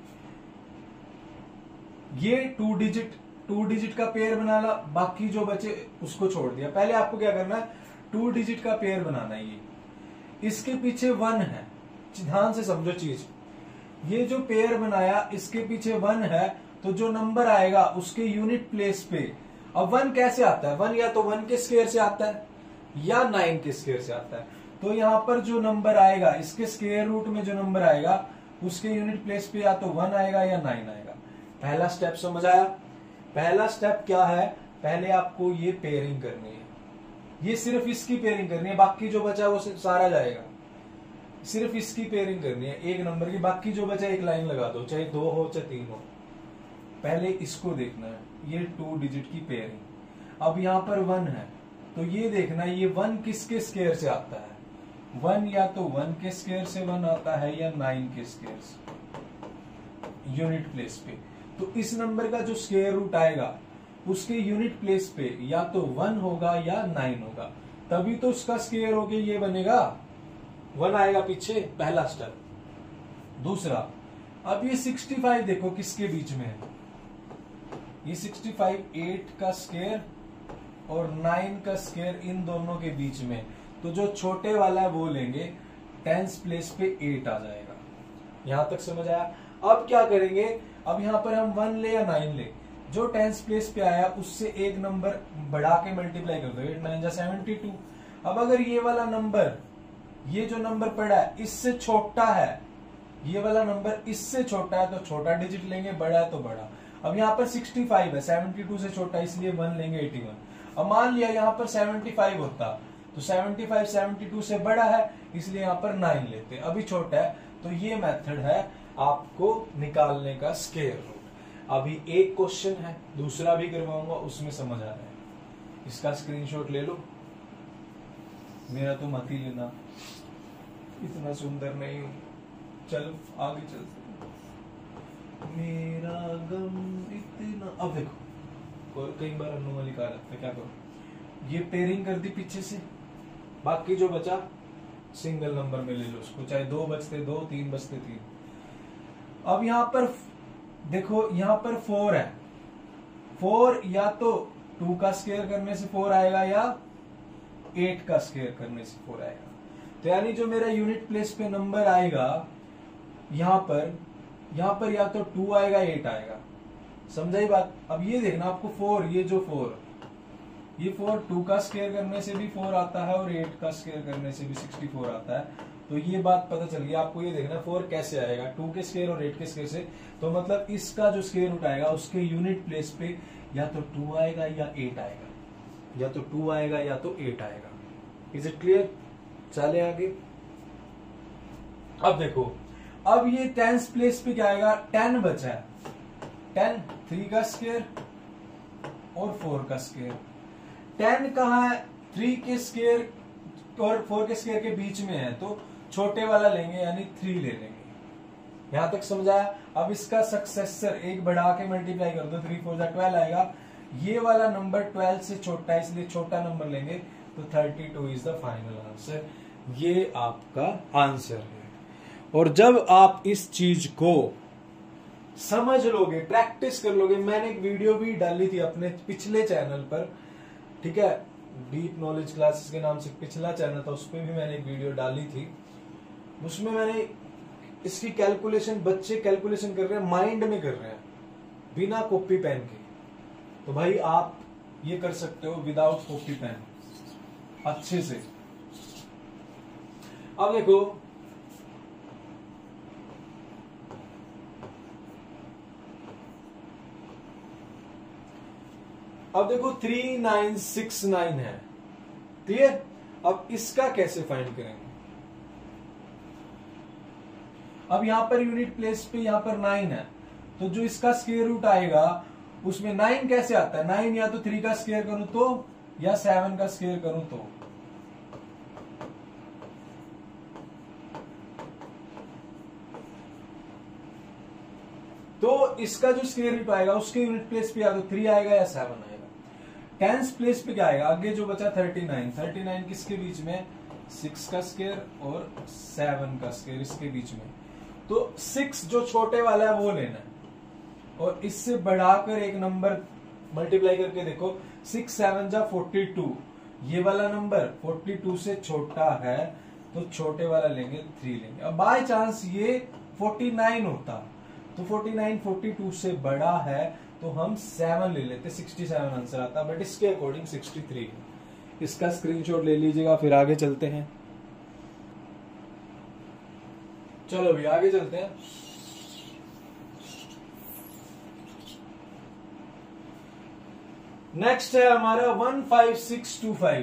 ये 2 डिजिट का पेयर बना ला, बाकी जो बचे उसको छोड़ दिया। पहले आपको क्या करना है, 2 डिजिट का पेयर बनाना है। ये इसके पीछे 1 है, ध्यान से समझो चीज, ये जो पेयर बनाया इसके पीछे 1 है, तो जो नंबर आएगा उसके यूनिट प्लेस पे। अब 1 कैसे आता है, 1 या तो 1 के स्क्वायर से आता है या 9 के स्क्वायर से आता है। तो यहां पर जो नंबर आएगा इसके स्क्वायर रूट में जो नंबर आएगा उसके यूनिट प्लेस पे या तो 1 आएगा या 9 आएगा। पहला स्टेप समझ आया। पहला स्टेप क्या है, पहले आपको ये पेयरिंग करनी है, ये सिर्फ इसकी पेयरिंग करनी है, बाकी जो बचा वो सारा जाएगा। सिर्फ इसकी पेयरिंग करनी है एक नंबर की, बाकी जो बचा एक लाइन लगा दो, चाहे 2 हो चाहे 3 हो। पहले इसको देखना है, ये 2 डिजिट की पेयरिंग। अब यहां पर 1 है, तो ये देखना है ये 1 किसके स्क्वायर से आता है। 1 या तो 1 के स्क्वायर से 1 आता है या 9 के स्क्वायर से यूनिट प्लेस पे। तो इस नंबर का जो स्क्वायर रूट आएगा उसके यूनिट प्लेस पे या तो 1 होगा या 9 होगा। तभी तो उसका स्क्वायर होके ये बनेगा, 1 आएगा पीछे, पहला स्टेप। दूसरा, अब ये 65 देखो किसके बीच में है, ये 65 8 का स्क्वायर और 9 का स्क्वायर इन दोनों के बीच में, तो जो छोटे वाला है वो लेंगे, 10s प्लेस पे 8 आ जाएगा। यहां तक समझ आया? अब क्या करेंगे, अब यहां पर हम 1 ले या 9 ले, जो 10s प्लेस पे आया उससे एक नंबर बढ़ा के मल्टीप्लाई कर दो, 8 9 जा 72। अब अगर ये वाला नंबर, ये जो नंबर पड़ा है इससे छोटा है, ये वाला नंबर इससे छोटा है तो छोटा डिजिट लेंगे, बड़ा है तो बड़ा। अब यहाँ पर 65 है, 72 से छोटा, इसलिए 1 लेंगे, 81। अब मान लिया यहाँ पर 75 होता तो 75 72 से बड़ा है, इसलिए यहाँ पर 9 लेते, अभी छोटा है। तो ये मेथड है आपको निकालने का स्क्वायर रूट। अभी एक क्वेश्चन है, दूसरा भी करवाऊंगा, उसमें समझ आ रहा है। इसका स्क्रीनशॉट ले लो, मेरा तो मत ही लेना, इतना सुंदर नहीं हूं। चलो आगे चलते, मेरा गम इतना। अब देखो, और कई बार अनोमली कहा जाता है, क्या करो, ये पेयरिंग कर दी पीछे से, बाकी जो बचा सिंगल नंबर में ले लो उसको, चाहे 2 बचते 2, 3 बचते 3। अब यहां पर देखो, यहां पर 4 है, 4 या तो 2 का स्क्वायर करने से 4 आएगा या 8 का स्क्वायर करने से 4 आएगा। तो यानी जो मेरा यूनिट प्लेस पे नंबर आएगा यहां पर या तो 2 आएगा 8 आएगा। समझाई बात? अब ये देखना आपको 4, ये जो 4, ये 4 2 का स्क्वायर करने से भी 4 आता है और 8 का स्क्वायर करने से भी 64 आता है। तो ये बात पता चल गई आपको। ये देखना 4 कैसे आएगा, 2 के स्क्वायर और 8 के स्क्वायर से। तो मतलब इसका जो स्क्वायर रूट आएगा उसके यूनिट प्लेस पे या तो 2 आएगा या 8 आएगा, या तो 2 आएगा या तो 8 आएगा। Is it clear? चले आगे। अब देखो, अब ये 10s प्लेस पे क्या आएगा, 10 बचा है, 10 3 का स्क्वायर और 4 का स्क्वायर। 10 कहाँ है, 3 के स्क्वायर और 4 के स्क्वायर के बीच में है, तो छोटे वाला लेंगे यानी 3 ले लेंगे। यहां तक समझाया? अब इसका सक्सेसर एक बढ़ा के मल्टीप्लाई कर दो, 3 4 जा 12 आएगा। ये वाला नंबर 12 से छोटा है इसलिए छोटा नंबर लेंगे, तो 32 इज द फाइनल आंसर। ये आपका आंसर है। और जब आप इस चीज को समझ लोगे, प्रैक्टिस कर लोगे, मैंने एक वीडियो भी डाली थी अपने पिछले चैनल पर, ठीक है, डीप नॉलेज क्लासेस के नाम से पिछला चैनल था, उस पर भी मैंने एक वीडियो डाली थी। उसमें मैंने इसकी कैलकुलेशन, बच्चे कैलकुलेशन कर रहे हैं, माइंड में कर रहे हैं, बिना कॉपी पेन के। तो भाई आप ये कर सकते हो विदाउट कॉपी पेन, अच्छे से। अब देखो, अब देखो 3969 है, क्लियर? अब इसका कैसे फाइंड करेंगे? अब यहां पर यूनिट प्लेस पे यहां पर 9 है, तो जो इसका स्क्वायर रूट आएगा उसमें 9 कैसे आता है, 9 या तो 3 का स्क्वायर करूं तो, या 7 का स्क्वायर करूं तो इसका जो स्क्वायर रूट आएगा उसके यूनिट प्लेस पे या तो 3 आएगा या 7 आएगा। 10s प्लेस पे क्या आएगा, आगे जो बचा 39 किसके बीच में, 6 का स्क्वायर और 7 का स्क्वायर इसके बीच में। तो 6 जो छोटे वाला है वो लेना है, और इससे बढ़ाकर एक नंबर मल्टीप्लाई करके देखो, 6 7 जा 42, ये वाला नंबर 42 से छोटा है तो छोटे वाला लेंगे, 3 लेंगे। अब बाय चांस ये 49 होता तो 49 42 से बड़ा है तो हम 7 ले लेते, 67 आंसर आता, बट इसके अकॉर्डिंग 63 है। इसका स्क्रीनशॉट ले लीजिएगा, फिर आगे चलते हैं। चलो भी आगे चलते हैं। नेक्स्ट है हमारा 15625।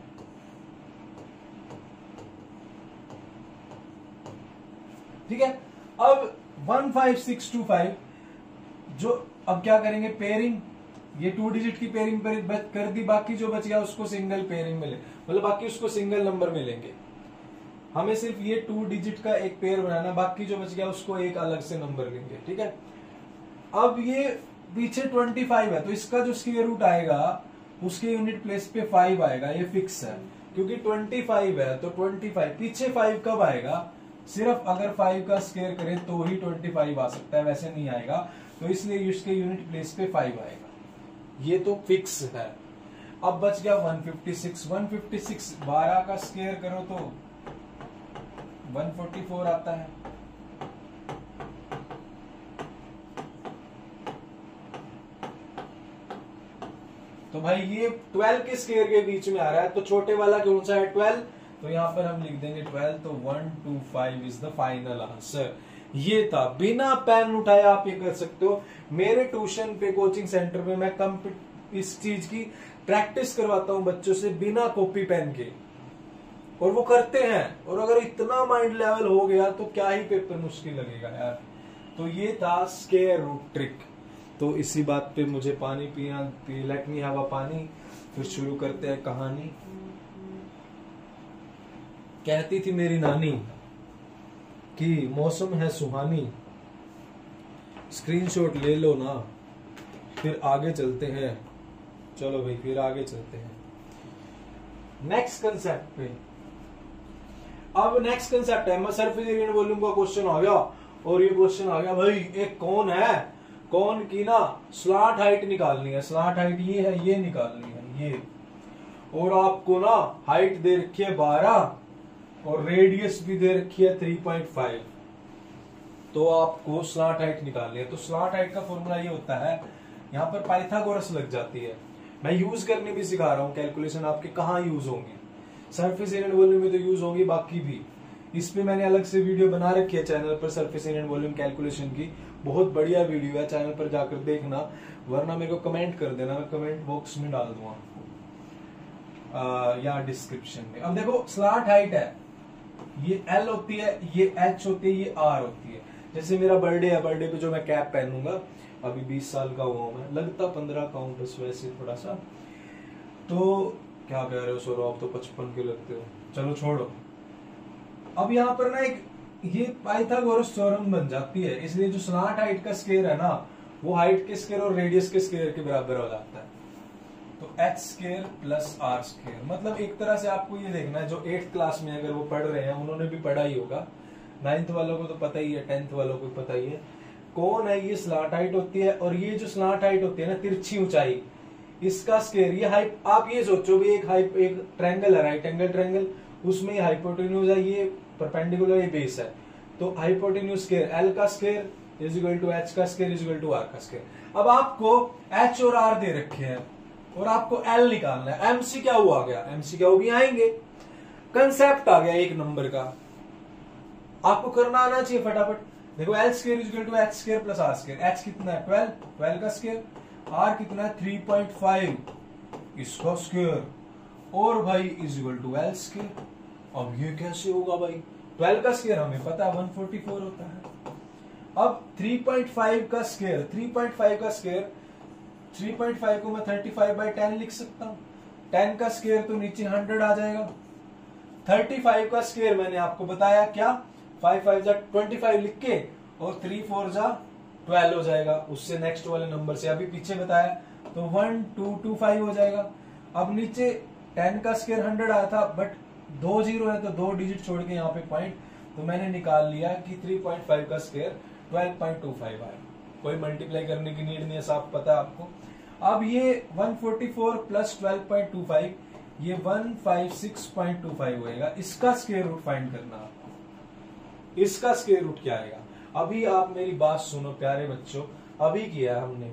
ठीक है, अब 15625 जो, अब क्या करेंगे, पेयरिंग, ये 2 डिजिट की पेयरिंग कर दी, बाकी जो बच गया उसको सिंगल पेयरिंग में ले, मतलब बाकी उसको सिंगल नंबर में लेंगे। हमें सिर्फ ये 2 डिजिट का एक पेयर बनाना, बाकी जो बच गया उसको एक अलग से नंबर लेंगे। ठीक है, अब ये पीछे 25 है तो इसका जो स्क्वायर रूट आएगा उसके यूनिट प्लेस पे 5 आएगा, ये फिक्स है। क्योंकि 25 है तो 25 पीछे 5 कब आएगा, सिर्फ अगर 5 का स्क्वायर करें तो ही 25 आ सकता है, वैसे नहीं आएगा। तो इसलिए इसके यूनिट प्लेस पे 5 आएगा, ये तो फिक्स है। अब बच गया 156। 156 12 का स्क्वायर करो तो 144 आता है। तो भाई ये 12 के स्क्वायर के बीच में आ रहा है, तो छोटे वाला कौन सा है 12, तो यहां पर हम लिख देंगे 12। तो 125 इज द फाइनल आंसर। ये था, बिना पेन उठाए आप ये कर सकते हो। मेरे ट्यूशन पे कोचिंग सेंटर में मैं इस चीज की प्रैक्टिस करवाता हूं बच्चों से बिना कॉपी पेन के, और वो करते हैं। और अगर इतना माइंड लेवल हो गया तो क्या ही पेपर मुश्किल लगेगा यार। तो ये था स्क्वायर रूट ट्रिक। तो इसी बात पे मुझे पानी पिया, लेट मी हैव अ पानी। फिर शुरू करते हैं कहानी। कहती थी मेरी नानी कि मौसम है सुहानी, स्क्रीनशॉट ले लो ना, फिर आगे चलते हैं। चलो भाई फिर आगे चलते हैं नेक्स्ट कंसेप्ट पे। अब नेक्स्ट कंसेप्ट है सरफेस एरिया एंड वॉल्यूम का क्वेश्चन आ गया। और ये क्वेश्चन आ गया भाई, एक कौन है, कौन की ना स्लॉट हाइट निकालनी है। स्लॉट हाइट ये है, ये निकालनी है ये। और आपको ना हाइट दे रखी है 12 और रेडियस भी दे रखी है 3.5। तो आपको स्लॉट हाइट निकालनी है। तो स्लॉट हाइट का फॉर्मूला ये होता है, यहाँ पर पाइथागोरस लग जाती है। मैं यूज करने भी सिखा रहा हूँ, कैलकुलेशन आपके कहाँ यूज होंगे, सरफेस एरिया एंड वॉल्यूम में तो यूज होंगी, बाकी भी। इस पे मैंने अलग से वीडियो बना रखी है चैनल पर, surface area and volume calculation की। बहुत बढ़िया वीडियो है, चैनल पर जाकर देखना, वरना मेरे को कमेंट कर देना, मैं कमेंट बॉक्स में डाल दूंगा या डिस्क्रिप्शन में। अब देखो स्लॉट हाइट है, ये L होती है, ये H होती है, ये R होती है। जैसे मेरा बर्थडे है, बर्थडे पे जो मैं कैप पहनूंगा, अभी 20 साल का हुआ मैं, लगता 15 का हूं बस वैसे थोड़ा सा। तो क्या कह रहे हो सौरभ, आप तो 55 के लगते हो, चलो छोड़ो। अब यहाँ पर ना एक ये पाइथागोरस थ्योरम बन जाती है, इसलिए जो स्लॉट हाइट का स्क्वायर है ना, वो हाइट के स्क्वायर और रेडियस के स्क्वायर के बराबर हो जाता है। तो h square plus r square, मतलब एक तरह से आपको ये देखना है, जो 8th क्लास में अगर वो पढ़ रहे हैं उन्होंने भी पढ़ा ही होगा, 9th वालों को तो पता ही है, 10th वालों को पता ही है। कौन है ये स्लॉट हाइट होती है, और ये जो स्लॉट हाइट होती है ना, तिरछी ऊंचाई, इसका स्क्वायर। ये हाइट, आप ये सोचो भी एक ट्रायंगल है, राइट एंगल ट्रायंगल, उसमें हाइपोटेन्यूज है, ये परपेंडिकुलर, ये बेस है। तो हाइपोटेन्यूज स्क्वायर L का square is equal to H का square is equal to R का स्क्वायर। अब आपको H और R दे रखे हैं और आपको L निकालना है। MC क्या हुआ आ गया, MC क्या भी आएंगे, कंसेप्ट आ गया एक नंबर का, आपको करना आना चाहिए फटाफट। देखो L square is equal to H square plus R square. H कितना है 12 का स्क्वायर, R कितना है 3.5 इसका स्क्वायर, और भाई is equal to L square. अब ये कैसे होगा भाई, 12 का स्क्वायर हमें पता है 144 होता है। अब 3.5 का स्क्वायर, 3.5 का स्क्वायर, 3.5 को मैं 35/10 लिख सकता हूं। 10 का स्क्वायर तो नीचे 100 आ जाएगा। 35 का स्क्वायर मैंने आपको बताया क्या, 5 5 जा 25 लिख के, और 3 4 जा 12 हो जाएगा। उससे नेक्स्ट वाले नंबर से अभी पीछे बताया, तो 1225 हो जाएगा। अब नीचे 10 का स्क्वायर 100 आया था, बट 2 0 है तो 2 डिजिट छोड़ के यहाँ पे पॉइंट, तो मैंने निकाल लिया कि 3.5 का स्क्वायर 12.25 आया। कोई मल्टीप्लाई करने की नीड नहीं है, साफ पता है आपको। अब ये 144 प्लस 12.25, ये 156.25 होएगा। इसका स्क्वायर रूट फाइंड करना आपको। इसका स्क्वायर रूट क्या आएगा, अभी आप मेरी बात सुनो प्यारे बच्चों, अभी किया हमने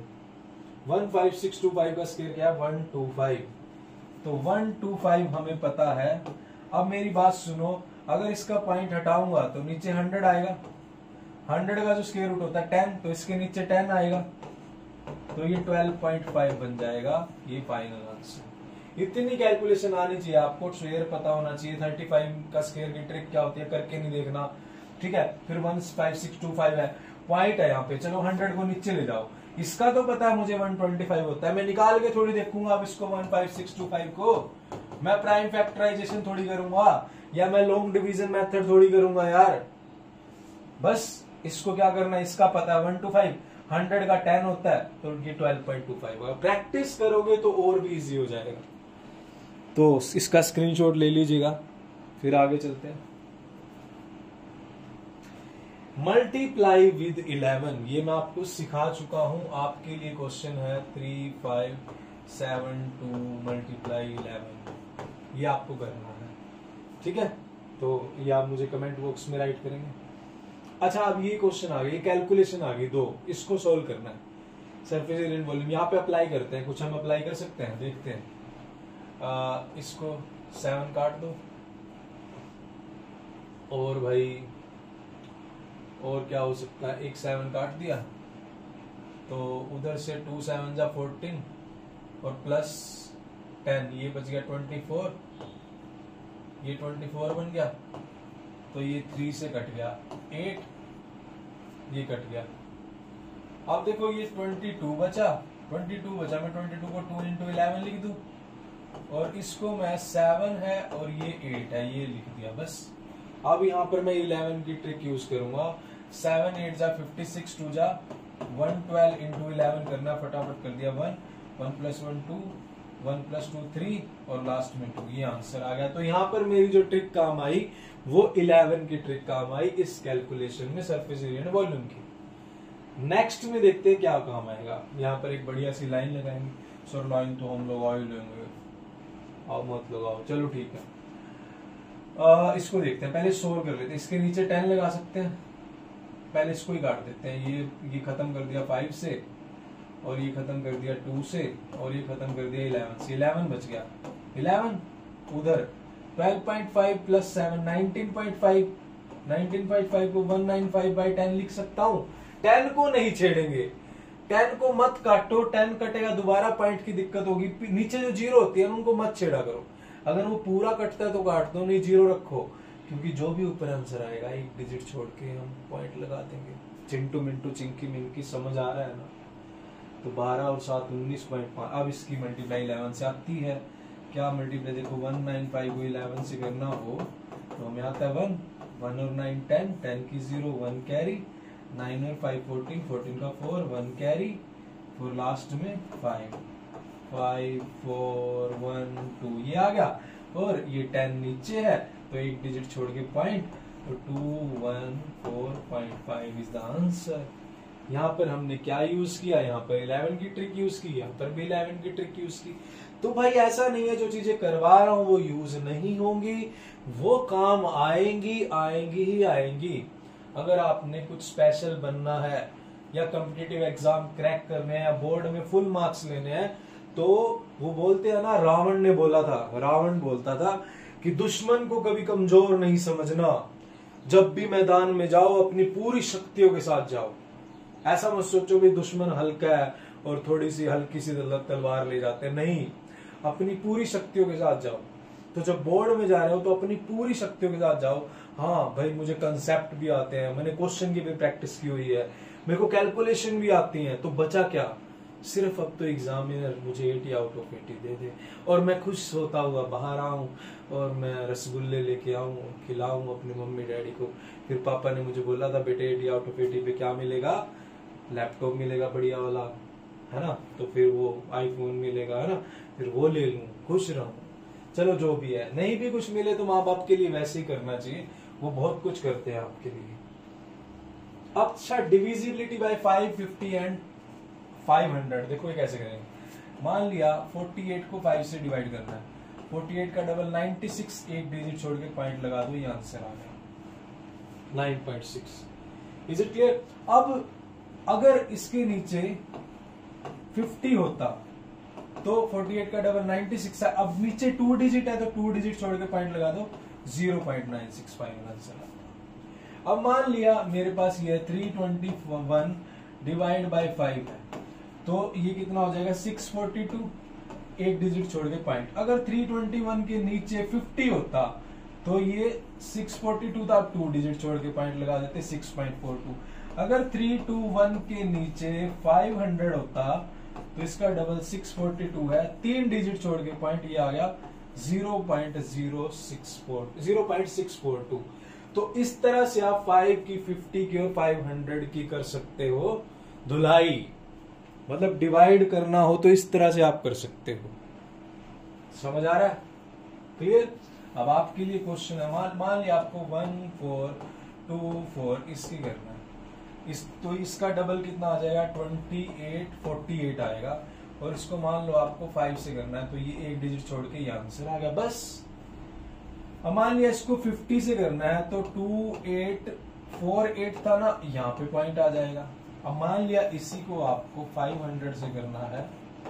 15625 का स्क्वायर क्या है 125, तो 125 हमें पता है। अब मेरी बात सुनो, अगर इसका पॉइंट हटाऊंगा तो नीचे 100 आएगा, 100 का जो स्क्वायर रूट होता है 10, तो इसके नीचे 10 आएगा, तो ये 12.5 बन जाएगा। ये फाइनल आंसर। इतनी कैलकुलेशन आनी चाहिए आपको, ट्रेयर पता होना चाहिए। 35 का स्क्वायर की ट्रिक क्या होती है करके नहीं देखना, ठीक है। फिर 15625 है, पॉइंट है यहाँ पे, चलो 100 को नीचे ले जाओ। इसका तो पता है मुझे 125 होता है, मैं निकाल के थोड़ी देखूंगा अब इसको 15625 को, मैं प्राइम फैक्टराइजेशन थोड़ी करूंगा, या मैं लॉन्ग डिवीजन मेथड थोड़ी करूंगा यार। बस इसको क्या करना है, इसका पता है 125, 100 का 10 होता है, तो ये 12.25 होगा। प्रैक्टिस करोगे तो और भी इजी हो जाएगा। तो इसका स्क्रीनशॉट ले लीजिएगा, फिर आगे चलते हैं। मल्टीप्लाई विद 11, ये मैं आपको सिखा चुका हूं। आपके लिए क्वेश्चन है 3, 5, 7, 2 मल्टीप्लाई 11, ये आपको करना है, ठीक है। तो ये आप मुझे कमेंट बॉक्स में राइट करेंगे। अच्छा, अब ये क्वेश्चन आ गया, ये कैलकुलेशन आ गई 2, इसको सोल्व करना है। सरफेस एरिया वॉल्यूम यहाँ पे अप्लाई करते हैं, कुछ हम अप्लाई कर सकते हैं, देखते हैं। इसको 7 काट दो, और भाई और क्या हो सकता है, एक 7 काट दिया, तो उधर से 2 7 जा 14 और प्लस 10, ये बच गया 24, ये 24 बन गया, तो ये 3 से कट गया 8, ये कट गया। अब देखो ये 22 बचा, मैं 22 को 2 into 11 लिख दूं, और इसको मैं 7 है और ये 8 है, ये लिख दिया बस। अब यहाँ पर मैं 11 की ट्रिक यूज करूंगा। 7 8 जा 56, 2 जा 112 into 11 करना, फटाफट कर दिया 1 1 + 1 2 1 + 2 3 और लास्ट में 2, ये आंसर आ गया। तो यहाँ पर मेरी जो ट्रिक काम आई वो 11 की ट्रिक काम आई इस कैलकुलेशन में, सरफेस एरिया एंड वॉल्यूम की। नेक्स्ट में देखते हैं क्या काम आएगा। यहाँ पर एक बढ़िया सी लाइन लगाएंगे। सर लाइन तो हम लोग ऑयल लेंगे, आओ मत लगाओ, चलो ठीक है। इसको देखते हैं, पहले सोल्व कर लेते हैं। इसके नीचे 10 लगा सकते हैं, पहले इसको ही काट देते हैं। ये खत्म कर दिया 5 से, और ये खत्म कर दिया 2 से, और ये खत्म कर दिया 11 से। 11 बच गया, 11 उधर 12.5 + 7 19.5, 19.5 को 195/10 लिख सकता हूँ। 10 को नहीं छेड़ेंगे, 10 को मत काटो, 10 कटेगा दोबारा पॉइंट की दिक्कत होगी। नीचे जो 0 होती है उनको मत छेड़ा करो, अगर वो पूरा कटता है तो काट दो, नहीं 0 रखो, क्योंकि जो भी ऊपर आंसर आएगा एक डिजिट छोड़ के हम पॉइंट लगा देंगे। चिंटू मिंटू चिंकी मिंकी, समझ आ रहा है ना। तो 12 और 7 19.5। अब इसकी मल्टीप्लाई 11 से आती है। क्या मल्टीप्लाई, देखो 195 को 11 से करना हो तो हमें आता है 1 1 और 9 10, 10 की 0 1 कैरी, 9 और 5 14, 14 का 4 1 कैरी, फिर लास्ट में 5 5 4 1 2, ये आ गया। और ये 10 नीचे है तो एक डिजिट छोड़ के पॉइंट, तो 214.5 इज द आंसर। यहाँ पर हमने क्या यूज किया, यहाँ पर 11 की ट्रिक यूज की, यहाँ पर भी 11 की ट्रिक यूज की। तो भाई ऐसा नहीं है जो चीजें करवा रहा हूं वो यूज नहीं होंगी, वो काम आएंगी आएंगी ही आएंगी। अगर आपने कुछ स्पेशल बनना है या कॉम्पिटिटिव एग्जाम क्रैक करने हैं या बोर्ड में फुल मार्क्स लेने हैं, तो वो बोलते हैं ना, रावण ने बोला था, रावण बोलता था कि दुश्मन को कभी कमजोर नहीं समझना, जब भी मैदान में जाओ अपनी पूरी शक्तियों के साथ जाओ। ऐसा मत सोचो भी दुश्मन हल्का है और थोड़ी सी हल्की सी तलवार ले जाते हैं, नहीं, अपनी पूरी शक्तियों के साथ जाओ। तो जब बोर्ड में जा रहे हो तो अपनी पूरी शक्तियों के साथ जाओ। हाँ भाई, मुझे कंसेप्ट भी आते हैं, मैंने क्वेश्चन की भी प्रैक्टिस की हुई है, मेरे को कैलकुलेशन भी आती है, तो बचा क्या, सिर्फ अब तो एग्जामिनर मुझे 80 आउट ऑफ 80 दे दे और मैं खुश होता हुआ बाहर आऊं और मैं रसगुल्ले लेके आऊं, खिलाऊं अपने मम्मी डैडी को। फिर पापा ने मुझे बोला था बेटे 80 आउट ऑफ 80 पे क्या मिलेगा, लैपटॉप मिलेगा बढ़िया वाला, है ना, तो फिर वो आईफोन मिलेगा, है ना, फिर वो ले लूं, खुश रहूं। चलो जो भी है, नहीं भी कुछ मिले तो माँ बाप के लिए वैसे ही करना चाहिए, वो बहुत कुछ करते हैं आपके लिए। अच्छा, डिविजिबिलिटी बाय 5, 50 एंड 500, देखो ये कैसे करेंगे। मान लिया 48 को 5 से डिवाइड करना है, 48 का डबल 96, एक डिजिट छोड़ के पॉइंट लगा दो, ये आंसर आ गया 9.6। Is it clear. अब अगर इसके नीचे 50 होता तो 48 का डबल 96 है, अब नीचे 2 डिजिट है तो 2 डिजिट छोड़ के पॉइंट लगा दो, 0.965 आंसर। अब मान लिया मेरे पास ये 321 डिवाइड बाय 5 है, तो ये कितना हो जाएगा 642, एक डिजिट छोड़ के पॉइंट। अगर 321 के नीचे 50 होता तो ये 642 था, अब 2 डिजिट छोड़ के पॉइंट लगा देते 6.42। अगर 321 के नीचे 500 होता तो इसका डबल 642 है, 3 डिजिट छोड़ के पॉइंट, ये आ गया 0.642। तो इस तरह से आप 5 की, 50 की और 500 की कर सकते हो धुलाई, मतलब डिवाइड करना हो तो इस तरह से आप कर सकते हो। समझ आ रहा है? क्लियर। अब आपके लिए क्वेश्चन है, मान लिया आपको 1 4 2 4 इसकी करना है, तो इसका डबल कितना आ जाएगा 28 48 आएगा, और इसको मान लो आपको 5 से करना है, तो ये एक डिजिट छोड़ के ये आंसर आ गया बस। अब मान लिया इसको 50 से करना है, तो 2848 था ना, यहाँ पे पॉइंट आ जाएगा। अब मान लिया इसी को आपको 500 से करना है,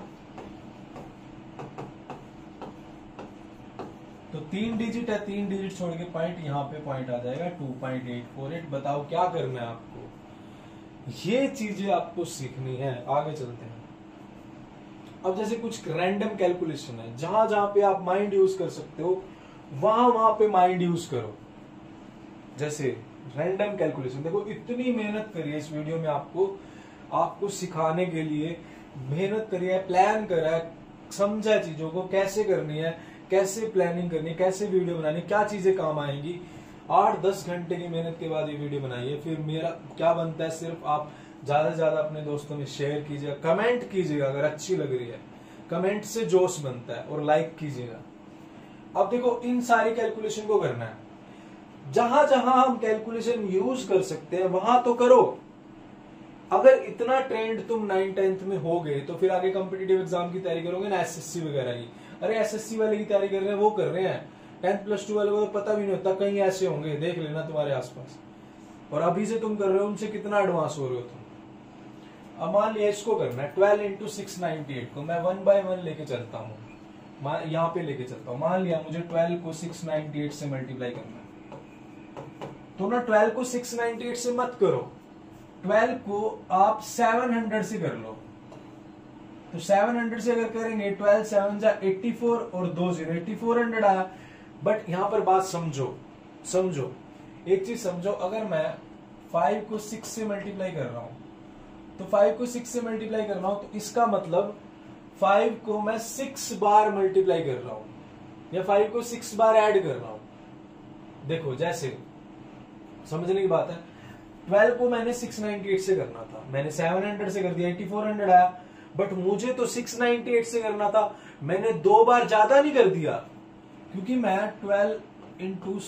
तो 3 डिजिट है, 3 डिजिट छोड़ के पॉइंट यहाँ पे पॉइंट आ जाएगा 2.848। बताओ क्या करना है आपको, ये चीजें आपको सीखनी है। आगे चलते हैं। अब जैसे कुछ रैंडम कैलकुलेशन है, जहां जहां पे आप माइंड यूज कर सकते हो वहां वहां पे माइंड यूज करो। जैसे रैंडम कैलकुलेशन, देखो इतनी मेहनत करी है इस वीडियो में, आपको सिखाने के लिए मेहनत करी है, प्लान करा है, समझा चीजों को कैसे करनी है, कैसे प्लानिंग करनी है, कैसे वीडियो बनानी, क्या चीजें काम आएंगी। 8-10 घंटे की मेहनत के बाद ये वीडियो बनाई है। फिर मेरा क्या बनता है, सिर्फ आप ज्यादा से ज्यादा अपने दोस्तों में शेयर कीजिएगा, कमेंट कीजिएगा अगर अच्छी लग रही है, कमेंट से जोश बनता है, और लाइक कीजिएगा। अब देखो इन सारी कैलकुलेशन को करना है, जहां जहां हम कैलकुलेशन यूज कर सकते हैं वहां तो करो। अगर इतना ट्रेंड तुम 9th-10th में हो गए तो फिर आगे कॉम्पिटिटिव एग्जाम की तैयारी करोगे ना, एसएससी वगैरह की। अरे एसएससी वाले की तैयारी कर रहे हैं, वो कर रहे हैं, 10th+2 वाले को तो पता भी नहीं होता, कहीं ऐसे होंगे, देख लेना तुम्हारे आसपास। और अभी से तुम कर रहे हो, उनसे कितना एडवांस हो रहे हो तुम। अब मान लिया इसको करना है 12 × 698 को मैं 1 by 1 लेके चलता हूँ, यहाँ पे लेके चलता हूँ। मान लिया मुझे 12 को 698 से मल्टीप्लाई करना है, तो ना 12 को 698 से मत करो, 12 को आप 700 से कर लो। तो 700 से अगर करेंगे 12 7 जा 84 और 2 0 8400 आया। बट यहां पर बात समझो एक चीज समझो, अगर मैं 5 को 6 से मल्टीप्लाई कर रहा हूं, तो 5 को 6 से मल्टीप्लाई कर रहा हूं, तो इसका मतलब 5 को मैं 6 बार मल्टीप्लाई कर रहा हूं, या 5 को 6 बार ऐड कर रहा हूं। देखो जैसे समझने की बात है, 12 को मैंने 698 से करना था, मैंने 700 से कर दिया, 8400 आया। बट मुझे तो 698 से करना था, मैंने 2 बार ज्यादा नहीं कर दिया, क्योंकि मैं 12 ×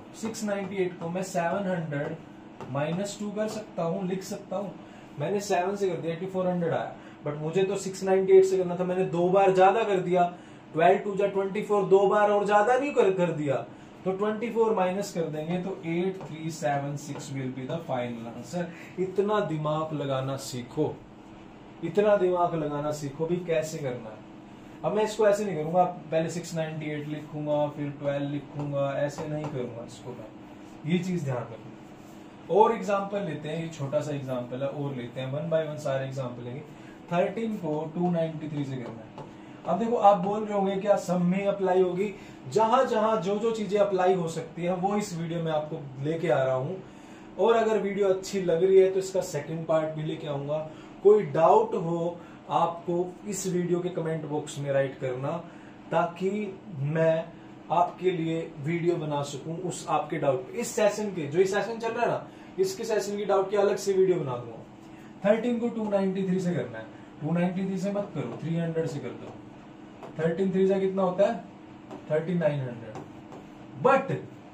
698 को मैं 700 - 2 कर सकता हूं, लिख सकता हूं। मैंने 7 से कर दिया, 8400 आया, बट मुझे तो 698 से करना था, मैंने 2 बार ज्यादा कर दिया। 12 2 जा 24, 2 बार और ज्यादा नहीं कर दिया, तो 24 माइनस कर देंगे तो 8376 will be the final answer. इतना दिमाग लगाना सीखो, इतना दिमाग लगाना सीखो भी कैसे करना है। अब मैं इसको ऐसे नहीं करूंगा, पहले 698 लिखूंगा फिर 12 लिखूंगा, ऐसे नहीं करूंगा इसको मैं, ये चीज ध्यान रखना। और एग्जांपल लेते हैं, ये छोटा सा एग्जांपल है, और लेते हैं 1 by 1 सारे एग्जांपल लेंगे। 13 को 293 से करना है। अब देखो आप बोल रहे होंगे क्या सब में अप्लाई होगी, जहां जहां जो जो चीजें अप्लाई हो सकती है वो इस वीडियो में आपको लेके आ रहा हूं। और अगर वीडियो अच्छी लग रही है तो इसका सेकंड पार्ट भी लेके आऊंगा। कोई डाउट हो आपको इस वीडियो के कमेंट बॉक्स में राइट करना, ताकि मैं आपके लिए वीडियो बना सकूं उस आपके डाउट पे। इस सेशन के जो सेशन चल रहा है ना, इसके सेशन की डाउट की अलग से वीडियो बना दूंगा। 13 को 293 से करना है, 293 से मत करो, 300 से कर दो। 13 3 से कितना होता है 3900। बट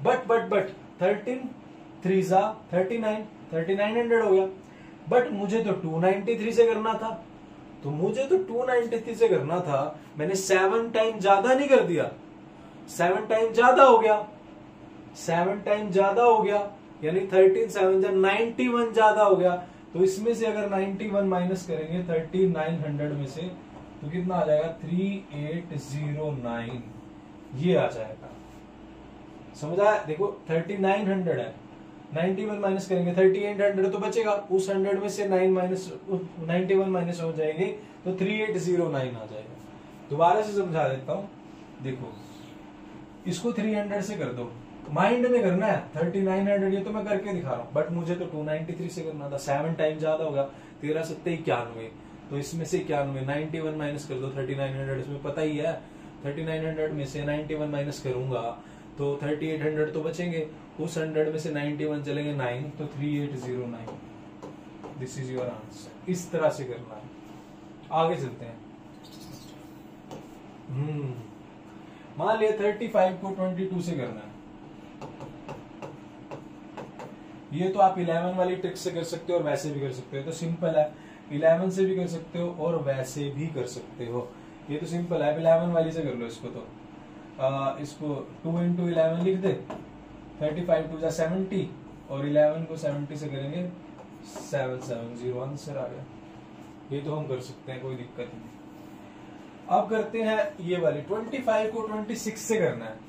13 3 जा 39, 3900 हो गया। बट मुझे तो 293 से करना था, तो मुझे तो 293 से करना था, मैंने 7 टाइम ज्यादा नहीं कर दिया, 7 टाइम ज्यादा हो गया, 7 टाइम ज्यादा हो गया, यानी 13 7 जा 91 ज्यादा हो गया। तो इसमें से अगर 91 माइनस करेंगे 3900 में से, तो कितना आ जाएगा 3809, ये आ जाएगा। समझा? देखो 3900 है, 91 माइनस करेंगे 3800 तो बचेगा, उस 100 में से 91 माइनस हो जाएंगे तो 3809 आ जाएगा। दोबारा से समझा देता हूं, देखो इसको 300 से कर दो, माइंड में करना है 3900, ये तो मैं करके दिखा रहा हूं, बट मुझे तो 293 से करना था, 7 टाइम ज्यादा होगा, 13 7 91, तो इसमें से 91 91 माइनस कर दो 3900, इसमें पता ही है 3900 में से 91 माइनस करूंगा तो 3800 तो बचेंगे, उस 100 में से 91 चलेंगे 9, तो 3809, दिस इज योर आंसर। इस तरह से करना है। आगे चलते हैं। मान लिया 35 को 22 से करना है। ये तो आप 11 वाली ट्रिक से कर सकते हो और वैसे भी कर सकते हो, तो सिंपल है। 11 से भी कर सकते हो और वैसे भी कर सकते हो, ये तो सिंपल है। 11 वाली से कर लो इसको, तो इसको 2 into 11 लिख दे, 35 2 जा 70 और 11 को 70 से करेंगे 770, आंसर आ गया। ये तो हम कर सकते हैं, कोई दिक्कत नहीं। अब करते हैं ये वाली, 25 को 26 से करना है।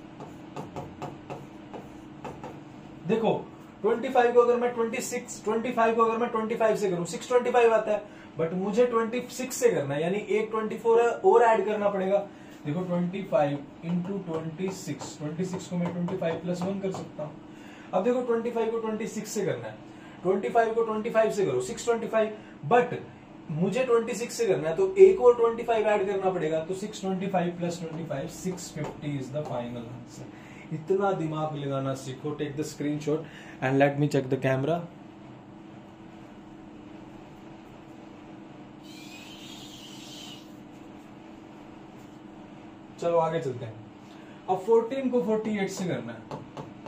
देखो 25 को अगर मैं 25 को अगर मैं 25 से करूं, 625 आता है, बट मुझे 26 से करना है, यानी एक 24 और ऐड करना पड़ेगा। देखो 25 इंटू 26 को मैं 25 प्लस 1 कर सकता हूं। अब देखो 25 को 26 से करना है, 25 को 25 से करो 625, बट मुझे 26 से करना है तो एक और 25 ऐड करना पड़ेगा, तो 625 plus 25 650 is the final answer. इतना दिमाग लगाना सीखो। Take the screenshot and let me check the camera. चलो आगे चलते हैं। अब 14 को 48 से करना है।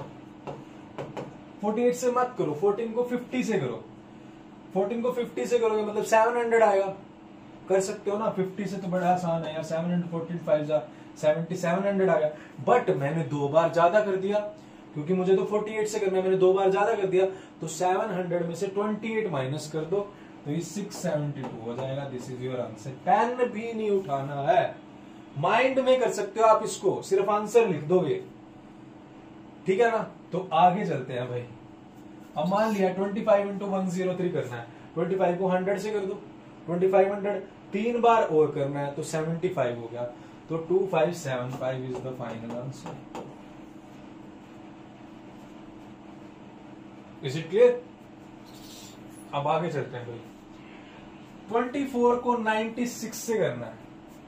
48 से मत करो, 14 को 50 से करो। 14 को 50 से करोगे मतलब 700 आएगा। कर सकते हो ना, 50 से तो बड़ा आसान है यार। 745 700 आएगा, बट मैंने 2 बार ज्यादा कर दिया, क्योंकि मुझे तो 48 से करना है, मैंने 2 बार ज्यादा कर दिया, तो 700 में से 28 माइनस कर दो, तो ये 672 हो जाएगा। This is your answer. Pen भी नहीं उठाना है, माइंड में कर सकते हो आप इसको, सिर्फ आंसर लिख दोगे, ठीक है ना। तो आगे चलते हैं भाई। अब मान लिया 25 इंटू 103 करना है, 25 को 100 से कर दो, 2500 3 बार और करना है, तो 75 हो गया, तो 2575 is the final answer. Is it clear? अब आगे चलते हैं भाई। 24 को 96 से करना है,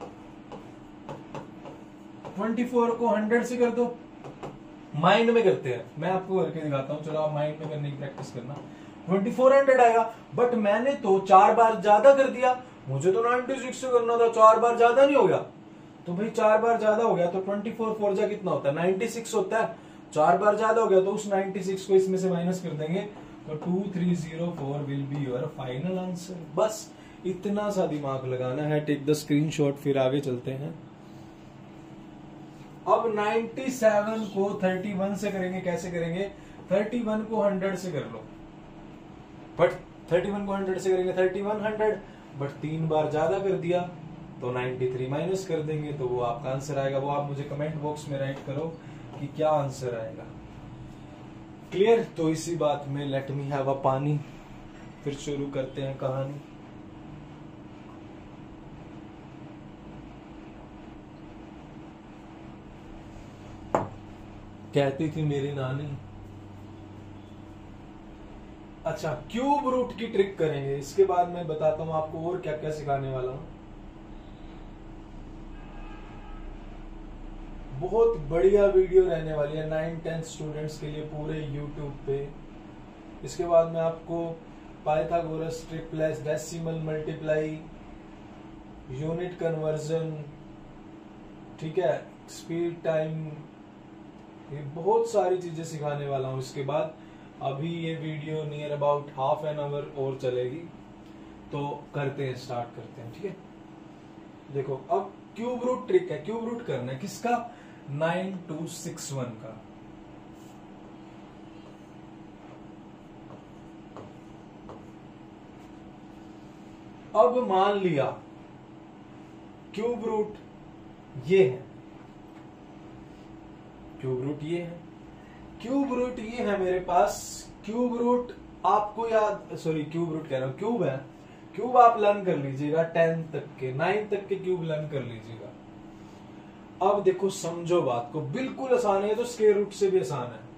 24 को 100 से कर दो। माइंड में करते हैं, मैं आपको करके दिखाता हूं, चलो आप माइंड में करने की प्रैक्टिस करना। 2400 आएगा, बट मैंने तो 4 बार ज्यादा कर दिया, मुझे तो 96 से करना था, 4 बार ज्यादा नहीं हो गया? तो भाई 4 बार ज्यादा हो गया तो 24 4 जा कितना होता है? 96 होता है। 4 बार ज्यादा हो गया तो उस 96 को इसमें से माइनस कर देंगे, तो 2304 will be your final answer. बस इतना सा दिमाग लगाना है। टेक द स्क्रीनशॉट, फिर आगे चलते हैं। अब 97 को 31 से करेंगे। कैसे करेंगे? 31 को 100 से कर लो, बट 31 को 100 से करेंगे 3100, बट 3 बार ज्यादा कर दिया तो 93 माइनस कर देंगे, तो वो आपका आंसर आएगा। वो आप मुझे कमेंट बॉक्स में राइट करो कि क्या आंसर आएगा। क्लियर? तो इसी बात में लेट मी हैव अ पानी, फिर शुरू करते हैं कहानी। कहती थी मेरी नानी। अच्छा, क्यूब रूट की ट्रिक करेंगे, इसके बाद मैं बताता हूं आपको और क्या क्या सिखाने वाला हूं। बहुत बढ़िया वीडियो रहने वाली है 9-10 स्टूडेंट्स के लिए पूरे यूट्यूब पे। इसके बाद मैं आपको Pythagoras, triplets, decimal multiply, unit conversion, ठीक है, स्पीड टाइम, ये बहुत सारी चीजें सिखाने वाला हूं इसके बाद। अभी ये video near about half an hour और चलेगी, तो करते हैं, स्टार्ट करते हैं, ठीक है। देखो अब क्यूब रूट ट्रिक है, क्यूब रूट करना है किसका? 9261 का। अब मान लिया क्यूब रूट ये है, क्यूब रूट ये है, क्यूब रूट ये है मेरे पास। क्यूब रूट आपको याद, सॉरी क्यूब रूट कह रहा हूं, क्यूब है। क्यूब आप लर्न कर लीजिएगा 10 तक के, 9 तक के क्यूब लर्न कर लीजिएगा। अब देखो समझो बात को, बिल्कुल आसान है, तो स्क्वायर रूट से भी आसान है।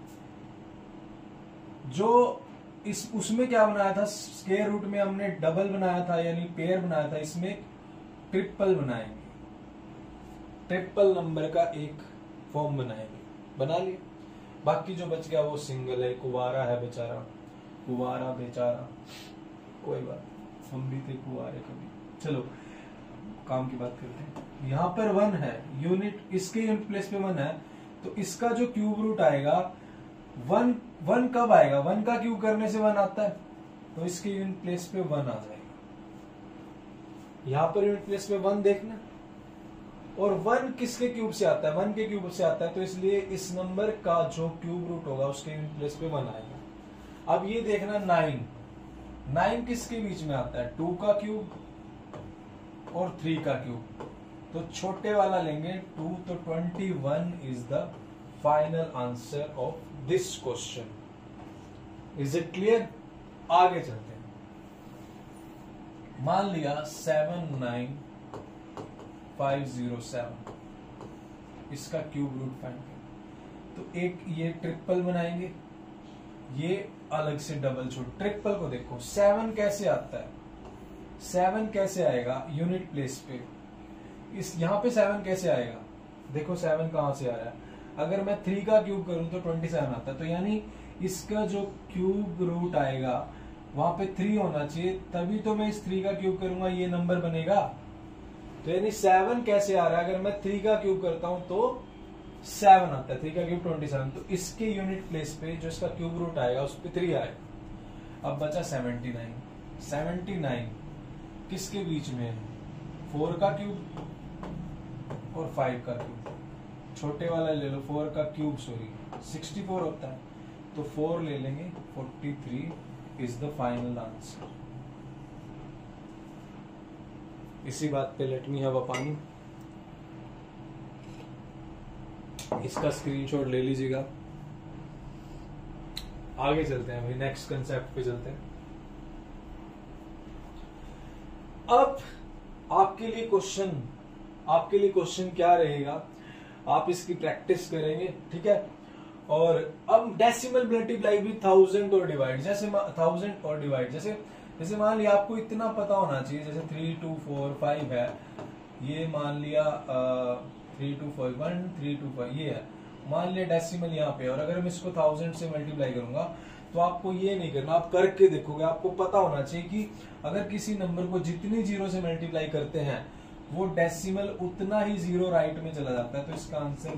जो इस उसमें क्या बनाया था, स्क्वायर रूट में हमने डबल बनाया था, यानी पेयर बनाया था, इसमें ट्रिपल बनाएंगे, ट्रिपल नंबर का एक फॉर्म बनाएंगे, बना लिया। बाकी जो बच गया वो सिंगल है, कुवारा है बेचारा, कुवारा बेचारा, कोई बात, हम भी थे कुवारे कभी। चलो काम की बात करते हैं। यहाँ पर 1 है, यूनिट इसके यूनिट प्लेस पे 1 है, तो इसका जो क्यूब रूट आएगा 1 कब आएगा, 1 का क्यूब करने से 1 आता है, तो इसके यूनिट प्लेस पे 1 आ जाएगा। यहां पर यूनिट प्लेस पे 1 देखना, और 1 किसके क्यूब से आता है, 1 के क्यूब से आता है, तो इसलिए इस नंबर का जो क्यूब रूट होगा उसके यूनिट प्लेस पे 1 आएगा। अब ये देखना 9 किसके बीच में आता है, 2 का क्यूब और 3 का क्यूब, तो छोटे वाला लेंगे 2, तो 21 is the final answer of this question. Is it clear? आगे चलते हैं। मान लिया 79507, इसका क्यूब रूट फाइंड करें, तो एक ये ट्रिपल बनाएंगे, ये अलग से डबल छोड़। ट्रिपल को देखो 7 कैसे आता है, 7 कैसे आएगा यूनिट प्लेस पे, इस यहां पे 7 कैसे आएगा, देखो 7 कहां से आ रहा है, अगर मैं 3 का क्यूब करूं तो 27 आता है, तो यानी इसका जो क्यूब रूट आएगा वहां पे 3 होना चाहिए, तभी तो मैं इस 3 का क्यूब करूंगा ये नंबर बनेगा। तो यानी 7 कैसे आ रहा है, अगर मैं 3 का क्यूब करता हूं तो 7 आता है, 3 का क्यूब 27, तो इसके यूनिट प्लेस पे जो इसका क्यूब रूट आएगा उस पे 3 आएगा। अब बचा 79 किसके बीच में है, 4 का क्यूब और 5 का क्यूब, छोटे वाला ले लो, 4 का क्यूब 64 होता है, तो 4 ले लेंगे, 43 इज द फाइनल आंसर। इसी बात पे लेट मी हैव अ पानी, इसका स्क्रीनशॉट ले लीजिएगा। आगे चलते हैं भाई, नेक्स्ट कंसेप्ट पे चलते हैं। अब आपके लिए क्वेश्चन क्या रहेगा, आप इसकी प्रैक्टिस करेंगे, ठीक है। और अब डेसिमल मल्टीप्लाई भी 1000 और डिवाइड, जैसे 1000 और डिवाइड, जैसे मान लिया आपको इतना पता होना चाहिए, जैसे 3 2 4 5 है, ये मान लिया 3 2 4 1 3 2 5 ये है, मान लिया डेसिमल यहाँ पे, और अगर मैं इसको 1000 से मल्टीप्लाई करूंगा तो आपको ये नहीं करना, आप करके देखोगे, आपको पता होना चाहिए कि अगर किसी नंबर को जितनी जीरो से मल्टीप्लाई करते हैं वो डेसिमल उतना ही जीरो राइट में चला जाता है, तो इसका आंसर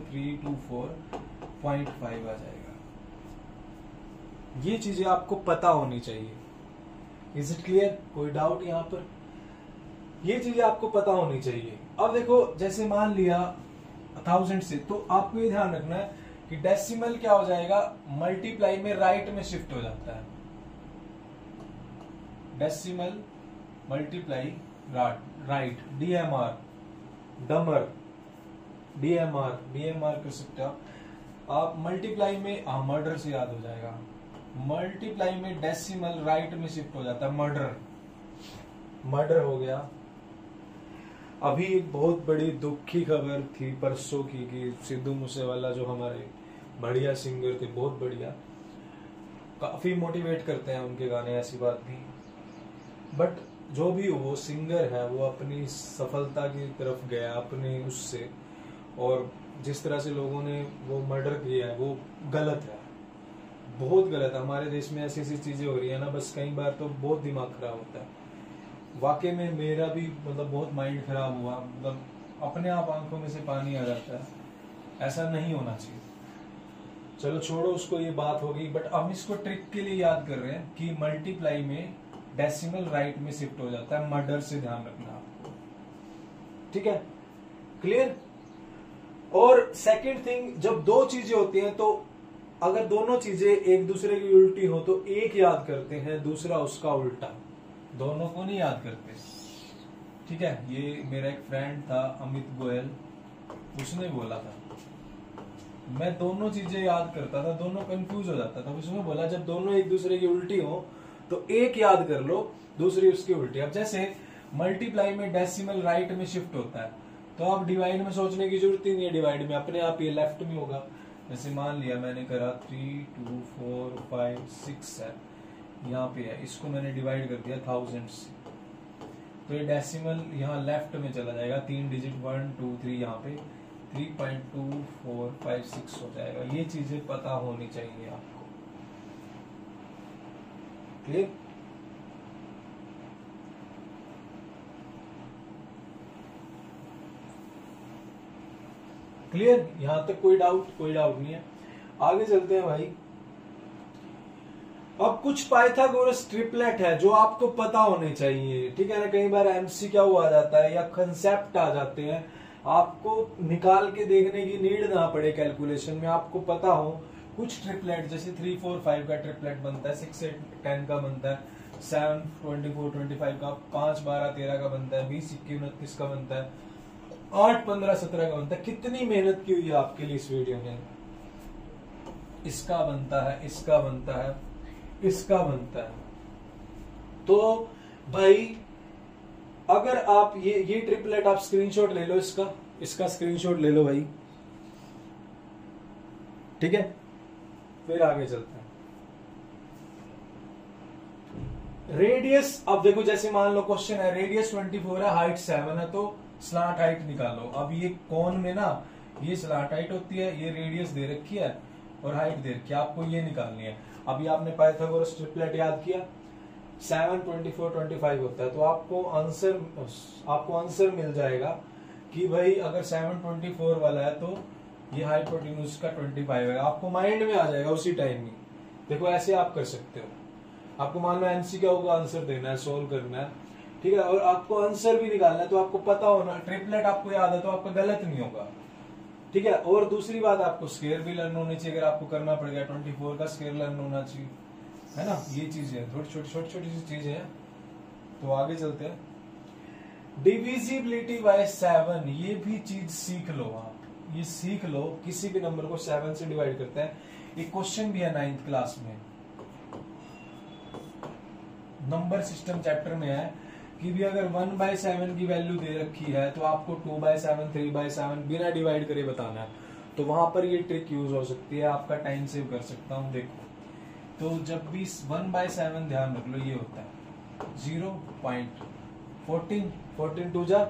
324.5 आ जाएगा। ये चीजें आपको पता होनी चाहिए। Is it clear? कोई डाउट यहाँ पर? ये चीजें आपको पता होनी चाहिए। अब देखो, जैसे मान लिया 1000 से, तो आपको ये ध्यान रखना है कि डेसिमल क्या हो जाएगा, मल्टीप्लाई में राइट में शिफ्ट हो जाता है, डेसिमल मल्टीप्लाई राइट, डीएमआर डमर, डीएमआर कर सकते हो आप मल्टीप्लाई में, मर्डर से याद हो जाएगा, मल्टीप्लाई में डेसिमल राइट में शिफ्ट हो जाता है, मर्डर हो गया। अभी एक बहुत बड़ी दुख की खबर थी परसों की कि सिद्धू मूसेवाला जो हमारे बढ़िया सिंगर थे, बहुत बढ़िया, काफी मोटिवेट करते हैं उनके गाने, ऐसी बात नहीं, बट जो भी वो सिंगर है वो अपनी सफलता की तरफ गया अपने उससे, और जिस तरह से लोगों ने वो मर्डर किया है वो गलत है, बहुत गलत है। हमारे देश में ऐसी ऐसी चीजें हो रही है ना, बस कई बार तो बहुत दिमाग खराब होता है। वाकई में मेरा भी मतलब बहुत माइंड खराब हुआ, मतलब अपने आप आंखों में से पानी आ जाता है, ऐसा नहीं होना चाहिए। चलो छोड़ो उसको, ये बात होगी, बट हम इसको ट्रिक के लिए याद कर रहे हैं कि मल्टीप्लाई में डेसिमल राइट में शिफ्ट हो जाता है, मर्डर से ध्यान रखना आपको, ठीक है? क्लियर? और सेकंड थिंग, जब दो चीजें होती हैं तो अगर दोनों चीजें एक दूसरे की उल्टी हो तो एक याद करते हैं, दूसरा उसका उल्टा, दोनों को नहीं याद करते, ठीक है? ये मेरा एक फ्रेंड था अमित गोयल, उसने बोला था, मैं दोनों चीजें याद करता था, दोनों कंफ्यूज हो जाता था। उसने बोला जब दोनों एक दूसरे की उल्टी हो तो एक याद कर लो, दूसरी उसकी उल्टी। अब जैसे मल्टीप्लाई में डेसिमल राइट में शिफ्ट होता है, तो अब डिवाइड में सोचने की जरूरत ही नहीं है, डिवाइड में अपने आप ये लेफ्ट में होगा। जैसे मान लिया मैंने करा 3 2 4 5 6 है, यहाँ पे है, इसको मैंने डिवाइड कर दिया 1000 से, तो ये डेसिमल यहाँ लेफ्ट में चला जाएगा, 3 डिजिट 1 2 3, यहाँ पे 3.2456 हो जाएगा। ये चीजें पता होनी चाहिए आपको, क्लियर? क्लियर, यहां तक कोई डाउट नहीं है। आगे चलते हैं भाई। अब कुछ पाइथागोरस ट्रिपलेट है जो आपको पता होने चाहिए, ठीक है ना। कई बार एमसी क्या हुआ जाता है या कंसेप्ट आ जाते हैं, आपको निकाल के देखने की नीड ना पड़े कैलकुलेशन में, आपको पता हो कुछ ट्रिपलेट, जैसे 3 4 5 का ट्रिपलेट बनता है, 6 8 10 का बनता है, 7 24 25 का, 5 12 13 का बनता है, 20 21 29 का बनता है, 8 15 17 का बनता है। कितनी मेहनत की हुई है आपके लिए इस वीडियो में। इसका बनता है, इसका बनता है, इसका बनता है। तो भाई अगर आप ये ट्रिपलेट आप स्क्रीनशॉट ले लो, इसका स्क्रीनशॉट ले लो भाई, ठीक है। फिर आगे चलते हैं। रेडियस, अब देखो जैसे मान लो क्वेश्चन है, रेडियस 24 है, हाइट 7 है, तो स्लांट हाइट निकालो। अब ये कोन में ना ये स्लांट हाइट होती है, ये रेडियस दे रखी है और हाइट दे रखी है, आपको ये निकालनी है। अभी आपने पाइथागोरस ट्रिपलेट याद किया, 7 24 25 होता है, तो आपको आंसर मिल जाएगा कि भाई अगर 7 24 वाला है तो ये हाइपोटेन्यूज का 25 है। आपको माइंड में आ जाएगा उसी टाइम में। देखो ऐसे आप कर सकते हो। आपको मान लो एमसी क्या होगा, आंसर देना है, सोल्व करना है, ठीक है, और आपको आंसर भी निकालना है, तो आपको पता होना, ट्रिपलेट आपको याद है तो आपका गलत नहीं होगा, ठीक है। और दूसरी बात, आपको स्केयर भी लर्न होनी चाहिए, अगर आपको करना पड़ेगा 24 का स्केयर लर्न होना चाहिए, है ना। ये चीजें छोटी छोटी सी चीजें हैं। तो आगे चलते हैं। डिविजिबिलिटी बाय 7, ये भी चीज सीख लो आप, ये सीख लो, किसी भी नंबर को 7 से डिवाइड करते हैं। एक क्वेश्चन भी है 9th क्लास में, नंबर सिस्टम चैप्टर में है कि भी अगर 1/7 की वैल्यू दे रखी है तो आपको 2/7 3/7 बिना डिवाइड करे बताना है। तो वहां पर ये ट्रिक यूज हो सकती है, आपका टाइम सेव कर सकता हूं। देखो, तो जब भी 1/7 ध्यान रख लो, ये होता है 0.14 14 2 जा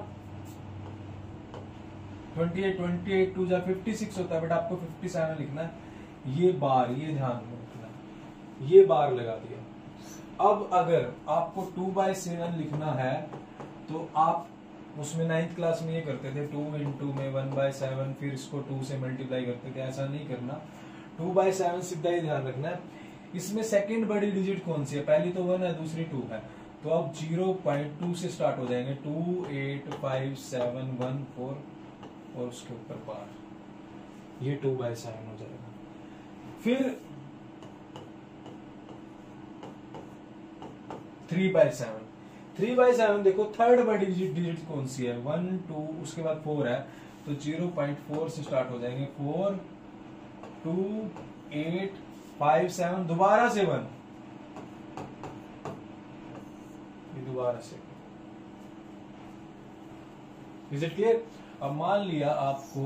28 28 2 जा 56 होता है, बट आपको 57 लिखना है। ये बार, ये ध्यान रखना, ये बार लगा दिया। अब अगर आपको 2/7 लिखना है तो आप उसमें 9th क्लास में ये करते थे, 2 into में 1/7, फिर इसको 2 से मल्टीप्लाई करते थे। ऐसा नहीं करना, 2/7 सीधा ही ध्यान रखना है। इसमें सेकंड बड़ी डिजिट कौन सी है, पहली तो 1 है, दूसरी 2 है, तो अब 0.2 से स्टार्ट हो जाएंगे, 2 8 5 7 1 4 और उसके ऊपर बार, ये 2/7 हो जाएगा। फिर 3/7 देखो थर्ड बड़ी डिजिट कौन सी है, 1 2 उसके बाद 4 है, तो 0.4 से स्टार्ट हो जाएंगे, 4 2 8 5 7, दोबारा से 1, ये दोबारा से। Is it clear. अब मान लिया आपको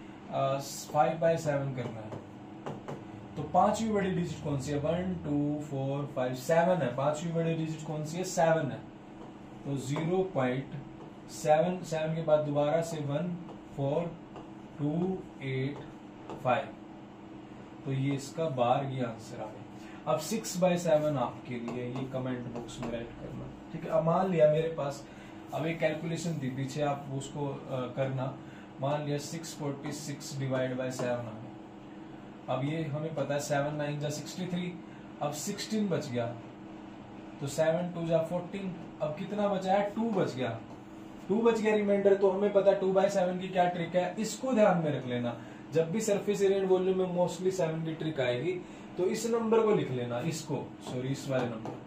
5/7 करना है, तो पांचवी बड़ी डिजिट कौन सी है, 1 2 4 5 7 है, पांचवी बड़ी डिजिट कौन सी है, 7 है, तो 0.7 के बाद दोबारा से 1 4 2 8 5, तो ये इसका बार, ये आंसर आ गया। अब 6/7 आपके लिए, ये कमेंट बॉक्स में राइट करना, ठीक है। अब मान लिया मेरे पास अब एक कैलकुलेशन थी पीछे, आप उसको करना। मान लिया 646 डिवाइड बाय 7 आ गया। अब ये हमें पता है 7 9 जा 63, अब 16 बच गया, तो 7 2 जा 14, अब कितना बचा है, 2 बच गया, 2 बच गया रिमाइंडर। तो हमें पता है 2/7 की क्या ट्रिक है, इसको ध्यान में रख लेना। जब भी सरफेस एरिया एंड वॉल्यूम में मोस्टली 7 की ट्रिक आएगी, तो इस नंबर को लिख लेना, इसको, सॉरी इस वाले नंबर,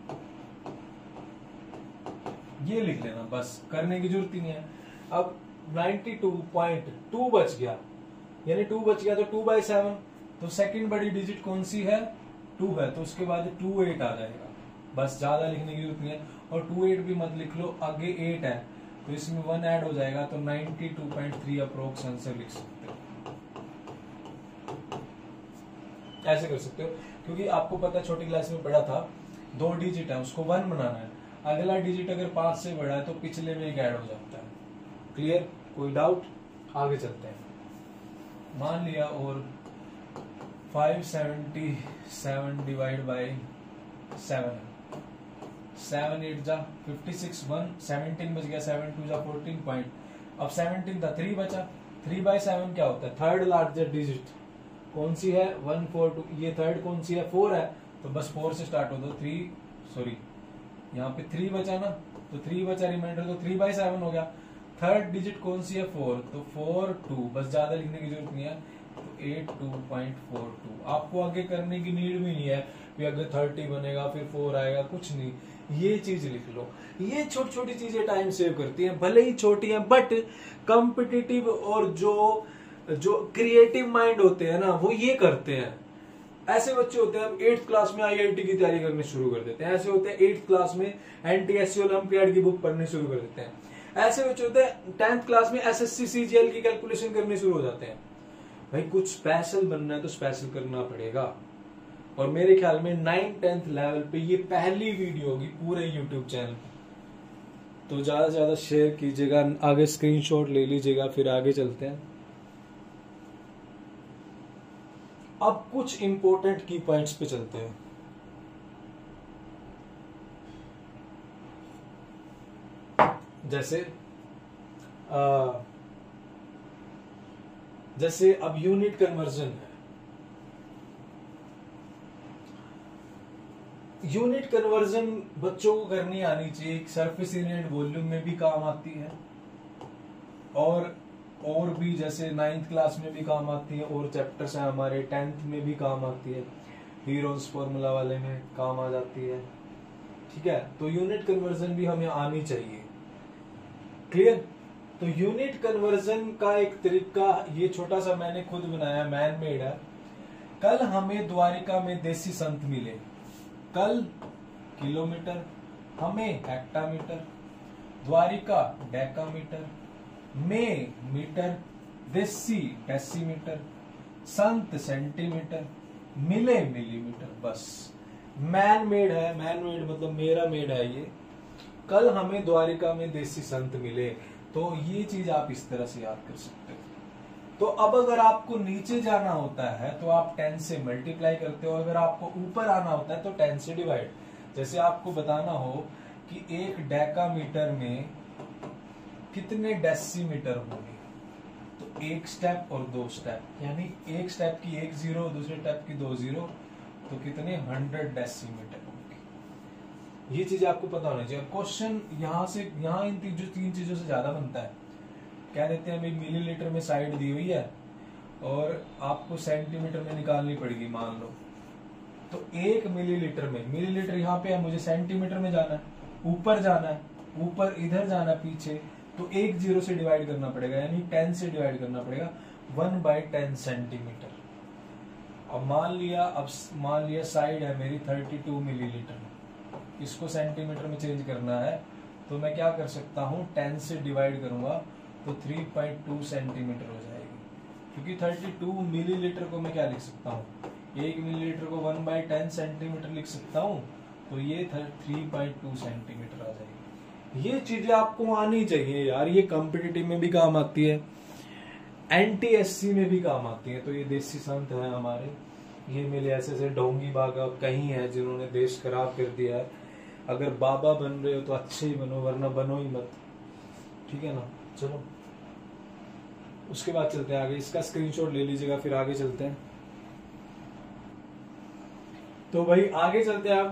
ये लिख लेना, बस करने की जरूरत ही नहीं है। अब 92.2 बच गया, यानी 2 बच गया, तो 2/7, तो सेकंड बड़ी डिजिट कौन सी है, 2 है, तो उसके बाद 28 आ जाएगा, बस ज्यादा लिखने की जरूरत नहीं है। और 28 भी मत लिख लो, आगे 8 है, तो इसमें 1 ऐड हो जाएगा, तो 92.3 अप्रोक्स आंसर लिख सकते हो। ऐसे कर सकते हो, क्योंकि आपको पता छोटी क्लास में पढ़ा था 2 डिजिट है, उसको 1 बनाना है, अगला डिजिट अगर 5 से बड़ा है तो पिछले में एक ऐड हो जाता है। क्लियर, कोई डाउट। आगे चलते हैं। मान लिया और 577 डिवाइड बाय 7, 7 8 जा 56, 1 17 बच गया, 7 2 जा 14 पॉइंट, अब 17 था 3 बचा, 3/7 क्या होता है? थर्ड लार्जेस्ट डिजिट कौन सी है? 142। ये थर्ड कौन सी है? 4 है, तो बस 4 से स्टार्ट हो दो। 3 सॉरी यहाँ पे 3 बचा ना, तो 3 बचा रिमाइंडर, तो 3/7 हो गया। थर्ड डिजिट कौन सी है? 4, तो 42, बस ज्यादा लिखने की जरूरत नहीं है, तो 82.42। आपको आगे करने की नीड भी नहीं है कि अगर 30 बनेगा फिर 4 आएगा, कुछ नहीं, ये चीज लिख लो। ये छोटी छोटी चीजें टाइम सेव करती हैं, भले ही छोटी हैं, बट कॉम्पिटिटिव और जो क्रिएटिव माइंड होते हैं ना, वो ये करते हैं। ऐसे बच्चे होते हैं, हम 8th क्लास में IIT की तैयारी करनी शुरू कर देते हैं। ऐसे होते हैं 8th क्लास में NTSC ओलंपियाड की बुक पढ़नी शुरू कर देते हैं। ऐसे बच्चे होते हैं 10th क्लास में SSC CGL की कैलकुलेशन करनी शुरू हो जाते हैं। भाई कुछ स्पेशल बनना है तो स्पेशल करना पड़ेगा। और मेरे ख्याल में 9th-10th लेवल पे ये पहली वीडियो होगी पूरे यूट्यूब चैनल पे, तो ज्यादा से ज्यादा शेयर कीजिएगा, आगे स्क्रीनशॉट ले लीजिएगा, फिर आगे चलते हैं। अब कुछ इंपॉर्टेंट की पॉइंट्स पे चलते हैं। जैसे अब यूनिट कन्वर्जन है। यूनिट कन्वर्जन बच्चों को करनी आनी चाहिए। सरफेस एरिया एंड वॉल्यूम में भी काम आती है, और भी जैसे 9th क्लास में भी काम आती है, और चैप्टर्स हैं हमारे 10th में भी काम आती है, हीरोज फॉर्मूला वाले में काम आ जाती है। ठीक है, तो यूनिट कन्वर्जन भी हमें आनी चाहिए। क्लियर? तो यूनिट कन्वर्जन का एक तरीका, ये छोटा सा मैंने खुद बनाया, मैन मेड है। कल हमें द्वारिका में देसी संत मिले। कल किलोमीटर, हमें हेक्टामीटर, द्वारिका डेकामीटर, में मीटर, देसी डेसीमीटर, संत सेंटीमीटर, मिले मिलीमीटर। बस मैन मेड है। मैन मेड मतलब मेरा मेड है ये। कल हमें द्वारिका में देसी संत मिले, तो ये चीज आप इस तरह से याद कर सकते हो। तो अब अगर आपको नीचे जाना होता है तो आप 10 से मल्टीप्लाई करते हो, अगर आपको ऊपर आना होता है तो 10 से डिवाइड। जैसे आपको बताना हो कि एक डेकामीटर में कितने डेसीमीटर होंगे, तो एक स्टेप और 2 स्टेप, यानी एक स्टेप की 1 0, दूसरे स्टेप की 2 0, तो कितने 100 डेसीमीटर होंगे। ये चीज आपको पता होना चाहिए। क्वेश्चन यहाँ इन तीन चीजों से ज्यादा बनता है। कह देते हैं भाई मिलीलीटर में साइड दी हुई है और आपको सेंटीमीटर में निकालनी पड़ेगी, मान लो। तो 1 मिलीलीटर में, मिलीलीटर यहाँ पे है, मुझे सेंटीमीटर में जाना है, ऊपर जाना है, ऊपर इधर जाना है पीछे, तो 1 0 से डिवाइड करना पड़ेगा, यानी 10 से डिवाइड करना पड़ेगा, 1/10 सेंटीमीटर। अब मान लिया साइड है मेरी 32 मिलीलीटर, इसको सेंटीमीटर में चेंज करना है, तो मैं क्या कर सकता हूँ, 10 से डिवाइड करूंगा तो 3.2 सेंटीमीटर हो जाएगी। क्योंकि 32 मिलीलीटर को मैं क्या लिख सकता हूँ, 1 मिलीलीटर को 1/10 सेंटीमीटर लिख सकता हूँ, तो ये 3.2 सेंटीमीटर आ जाएगी। ये चीजें आपको आनी चाहिए यार, ये कॉम्पिटिटिव में भी काम आती है, NTSC में भी काम आती है। तो ये देसी संत है हमारे, ये मेरे ऐसे ढोंगी बागा कहीं है जिन्होंने देश खराब कर दिया है। अगर बाबा बन रहे हो तो अच्छे ही बनो, वरना बनो ही मत। ठीक है ना? चलो उसके बाद चलते हैं आगे। इसका स्क्रीनशॉट ले लीजिएगा, फिर आगे चलते हैं। तो भाई आगे चलते हैं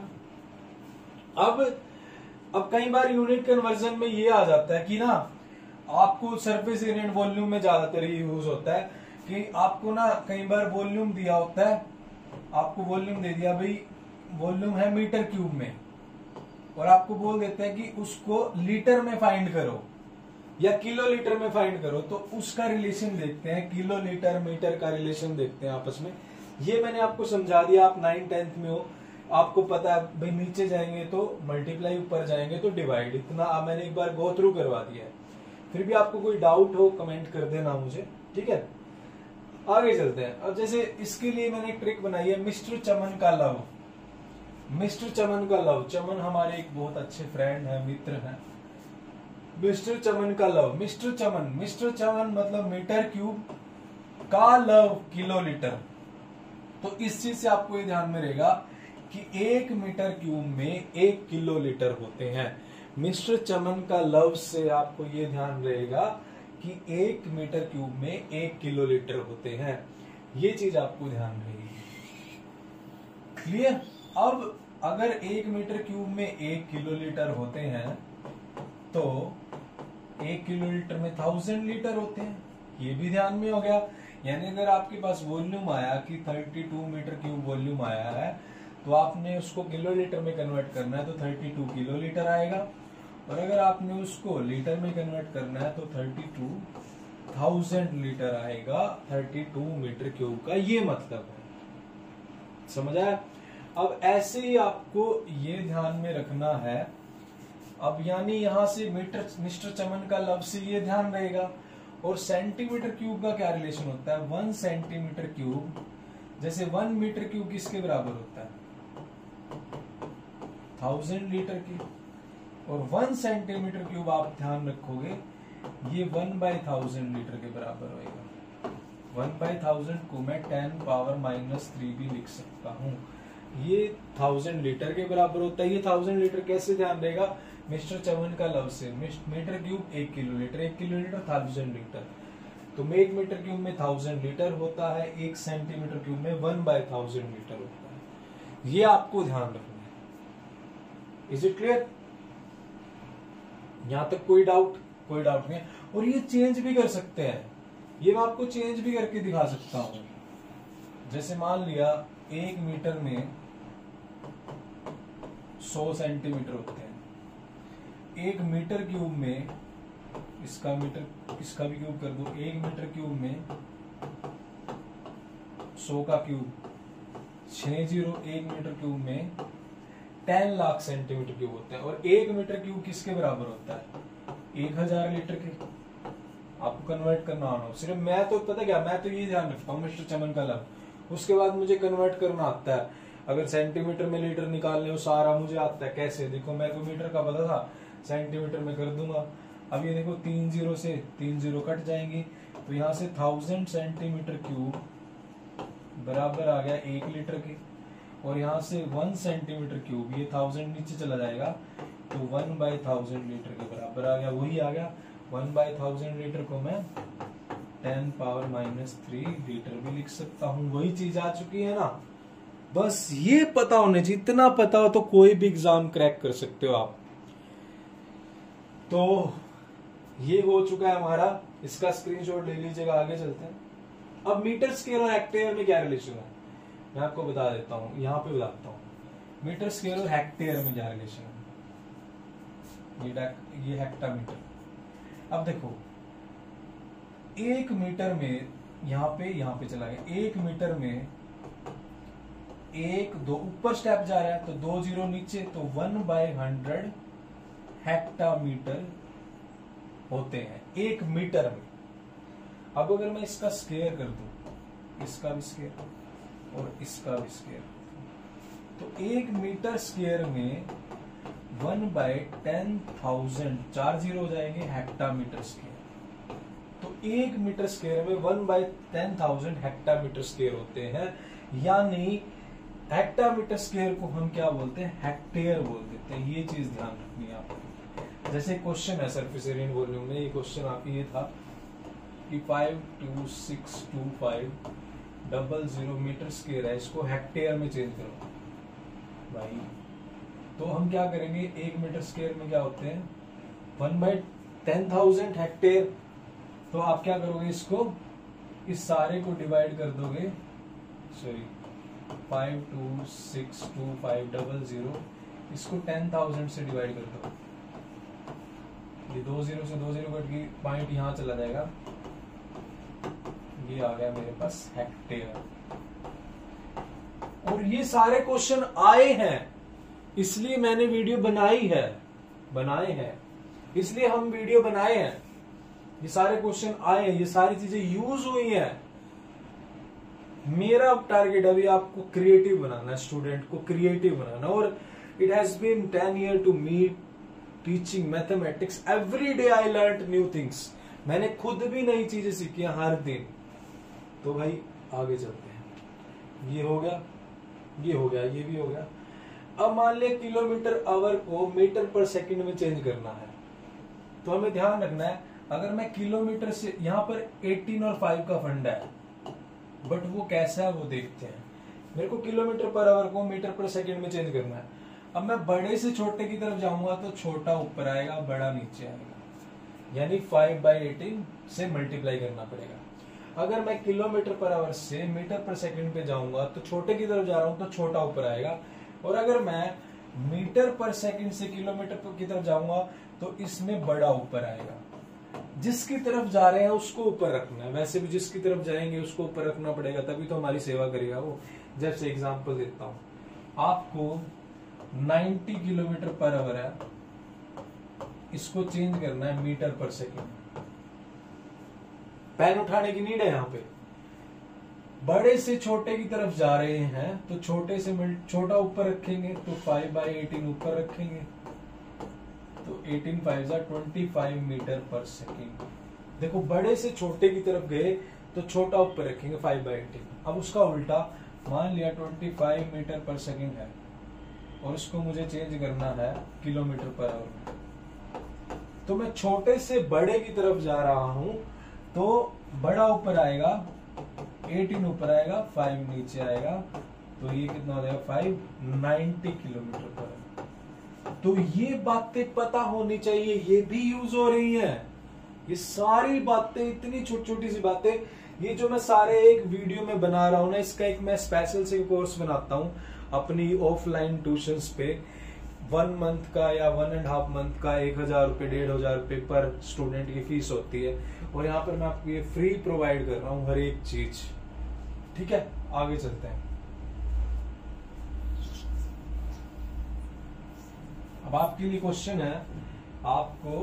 अब कई बार यूनिट कन्वर्जन में ये आ जाता है कि ना, आपको सरफेस एरिया एंड वॉल्यूम में ज्यादातर ये यूज होता है कि आपको ना कई बार वॉल्यूम दिया होता है, आपको वॉल्यूम दे दिया भाई, वॉल्यूम है मीटर क्यूब में, और आपको बोल देते हैं कि उसको लीटर में फाइंड करो या किलो लीटर में फाइंड करो। तो उसका रिलेशन देखते हैं, किलो लीटर मीटर का रिलेशन देखते हैं आपस में। ये मैंने आपको समझा दिया, आप 9th-10th में हो, आपको पता है भाई नीचे जाएंगे तो मल्टीप्लाई, ऊपर जाएंगे तो डिवाइड। इतना मैंने एक बार गो थ्रू करवा दिया है। फिर भी आपको कोई डाउट हो कमेंट कर देना मुझे, ठीक है? आगे चलते हैं। अब जैसे इसके लिए मैंने एक ट्रिक बनाई है, मिस्टर चमन का लव। मिस्टर चमन का लव, चमन हमारे एक बहुत अच्छे फ्रेंड है, मित्र है। मिस्टर चमन का लव, मिस्टर चमन मतलब मीटर क्यूब का लव किलो लीटर। तो इस चीज से आपको ये ध्यान में रहेगा कि 1 मीटर क्यूब में 1 किलो लीटर होते हैं। मिस्टर चमन का लव से आपको ये ध्यान रहेगा कि कि 1 मीटर क्यूब में 1 किलोलीटर होते हैं। ये चीज आपको ध्यान रहेगी। क्लियर? अब अगर 1 मीटर क्यूब में 1 किलोलीटर होते हैं तो 1 किलोलीटर में 1000 लीटर होते हैं। ये भी ध्यान में हो गया। यानी अगर आपके पास वॉल्यूम आया कि 32 मीटर क्यूब वॉल्यूम आया है तो आपने उसको किलोलीटर में कन्वर्ट करना है तो 32 किलोलीटर आएगा, और अगर आपने उसको लीटर में कन्वर्ट करना है तो 32,000 लीटर आएगा 32 मीटर क्यूब का। ये मतलब है, समझ आया? अब ऐसे ही आपको ये ध्यान में रखना है। अब यानी यहां से मिस्टर चमन का लफ्ज से ये ध्यान रहेगा। और सेंटीमीटर क्यूब का क्या रिलेशन होता है? 1 सेंटीमीटर क्यूब, जैसे 1 मीटर क्यूब किसके बराबर होता है? 1000 लीटर की। और 1 सेंटीमीटर क्यूब आप ध्यान रखोगे ये 1/1000 लीटर के बराबर होगा। 1/1000 को मैं 10⁻³ भी लिख सकता हूँ। ये 1000 लीटर के बराबर होता है। ये 1000 लीटर कैसे ध्यान रहेगा? मिस्टर चमन का लफ्ज से metre cube 1 kilolitre, 1 kilolitre 1000 litre, तो 1 मीटर क्यूब में 1000 लीटर होता है, 1 सेंटीमीटर क्यूब में 1/1000 लीटर होता है। ये आपको ध्यान रखना है। Is it clear? यहां तक कोई डाउट? कोई डाउट नहीं। और ये चेंज भी कर सकते हैं, ये मैं आपको चेंज भी करके दिखा सकता हूं। जैसे मान लिया 1 मीटर में 100 सेंटीमीटर होते हैं। 1 मीटर क्यूब में इसका भी क्यूब कर दो। 1 मीटर क्यूब में 100 का क्यूब 60, 1 मीटर क्यूब में 10 लाख सेंटीमीटर क्यूब होता है। और 1 मीटर क्यूब किसके बराबर होता है? 1000 लीटर के। आपको कन्वर्ट करना आना हो। सिर्फ मैं तो पता क्या, मैं तो ये ध्यान रखता हूँ मिस्टर चमन का लफ्ज, उसके बाद मुझे कन्वर्ट करना आता है। अगर सेंटीमीटर में लीटर निकालने हो सारा मुझे आता है। कैसे? देखो, मेरे को मीटर का पता था, सेंटीमीटर में कर दूंगा। अब ये देखो 3 0 से 3 0 कट जाएंगी, तो यहां से 1000 सेंटीमीटर क्यूब बराबर आ गया 1 लीटर के। और यहाँ से 1 सेंटीमीटर क्यूब, ये 1000 नीचे चला जाएगा तो 1/1000 लीटर के बराबर आ गया। वही आ गया 1/1000 लीटर को मैं 10⁻³ लीटर भी लिख सकता हूँ। वही चीज आ चुकी है ना। बस ये पता होने चाहिए। इतना पता हो तो कोई भी एग्जाम क्रैक कर सकते हो आप। तो ये हो चुका है हमारा। इसका स्क्रीनशॉट ले लीजिएगा। आगे चलते हैं। अब मीटर, स्केल और हेक्टेयर में क्या रिलेशन है मैं आपको बता देता हूँ। यहाँ पे बताता हूँ मीटर, स्केल और हेक्टेयर में क्या रिलेशन है। ये हेक्टामीटर। अब देखो 1 मीटर में यहाँ पे चला गया। 1 मीटर में 1 2 ऊपर स्टेप जा रहा है तो 2 0 नीचे, तो 1/100 हेक्टामीटर होते हैं 1 मीटर में। अब अगर मैं इसका स्क्वायर कर दूं, इसका भी स्क्वायर और इसका भी स्क्वायर, तो 1 मीटर स्क्वायर में 1/10,000 4 0 हो जाएंगे हेक्टामीटर स्क्वायर। तो 1 मीटर स्क्वायर में 1/10,000 हेक्टामीटर स्क्वायर होते हैं। यानी हेक्टामीटर स्क्वायर को हम क्या बोलते हैं? हेक्टेयर बोल देते हैं। ये चीज ध्यान रखनी है आपको। जैसे क्वेश्चन है सरफेस एरिया इन वॉल्यूम में, ये क्वेश्चन आपकी ये था कि 5262500 मीटर स्क्वायर है, इसको हेक्टेयर में चेंज करो भाई। तो हम क्या करेंगे? 1 मीटर स्क्वायर में क्या होते हैं? 1/10,000 हेक्टेयर। तो आप क्या करोगे? इसको, इस सारे को डिवाइड कर दोगे, सॉरी 5262500, इसको 10,000 से डिवाइड कर दो। ये 2 0 से 2 0 कट गई, पॉइंट यहां चला जाएगा। ये आ गया मेरे पास हेक्टेयर। और ये सारे क्वेश्चन आए हैं, इसलिए मैंने वीडियो बनाए हैं, इसलिए हम वीडियो बनाए हैं। ये सारे क्वेश्चन आए हैं, ये सारी चीजें यूज हुई हैं। मेरा टारगेट अभी आपको क्रिएटिव बनाना है, स्टूडेंट को क्रिएटिव बनाना। और it has been 10 years to me teaching mathematics. Every day I learn new things. मैंने खुद भी नई चीजें सीखी हैं हर दिन। तो भाई आगे चलते हैं। ये हो गया, ये हो गया, ये भी हो गया। अब मान लिया किलोमीटर आवर को मीटर पर सेकंड में चेंज करना है, तो हमें ध्यान रखना है अगर मैं किलोमीटर से, यहाँ पर 18 और 5 का फंडा है, बट वो कैसा है वो देखते हैं। मेरे को किलोमीटर पर आवर को मीटर पर सेकंड में चेंज करना है। अब मैं बड़े से छोटे की तरफ जाऊंगा तो छोटा ऊपर आएगा, बड़ा नीचे आएगा, यानी 5/18 से मल्टीप्लाई करना पड़ेगा। अगर मैं किलोमीटर पर आवर से मीटर पर सेकंड पे जाऊंगा तो छोटे की तरफ जा रहा हूं तो छोटा ऊपर आएगा, और अगर मैं मीटर पर सेकंड से किलोमीटर की तरफ जाऊंगा तो इसमें बड़ा ऊपर आएगा। जिसकी तरफ जा रहे हैं उसको ऊपर रखना है, वैसे भी जिसकी तरफ जाएंगे उसको ऊपर रखना पड़ेगा, तभी तो हमारी सेवा करेगा वो। जैसे एग्जांपल देता हूं, आपको 90 किलोमीटर पर आवर है, इसको चेंज करना है मीटर पर सेकंड। पेन उठाने की नीड है यहाँ पे। बड़े से छोटे की तरफ जा रहे हैं तो छोटे से छोटा ऊपर रखेंगे तो 5/18 ऊपर रखेंगे, तो 18 5 25 मीटर पर सेकेंड। देखो बड़े से छोटे की तरफ गए तो छोटा ऊपर रखेंगे 5/18। अब उसका उल्टा, मान लिया 25 मीटर पर सेकेंड है और इसको मुझे चेंज करना है किलोमीटर पर आवर में, तो मैं छोटे से बड़े की तरफ जा रहा हूं तो बड़ा ऊपर आएगा, 18 ऊपर आएगा, 5 नीचे आएगा, तो ये कितना हो जाएगा 590 किलोमीटर पर आवर। तो ये बातें पता होनी चाहिए, ये भी यूज हो रही हैं। ये सारी बातें, इतनी छोटी छोटी सी बातें, ये जो मैं सारे एक वीडियो में बना रहा हूं ना, इसका एक मैं स्पेशल से कोर्स बनाता हूं अपनी ऑफलाइन ट्यूशंस पे। 1 मंथ का या 1.5 मंथ का 1000 रुपए 1500 रुपए पर स्टूडेंट की फीस होती है, और यहाँ पर मैं आपको ये फ्री प्रोवाइड कर रहा हूँ हर एक चीज। ठीक है, आगे चलते हैं। अब आपके लिए क्वेश्चन है, आपको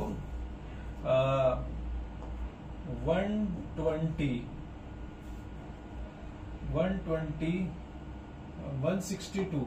162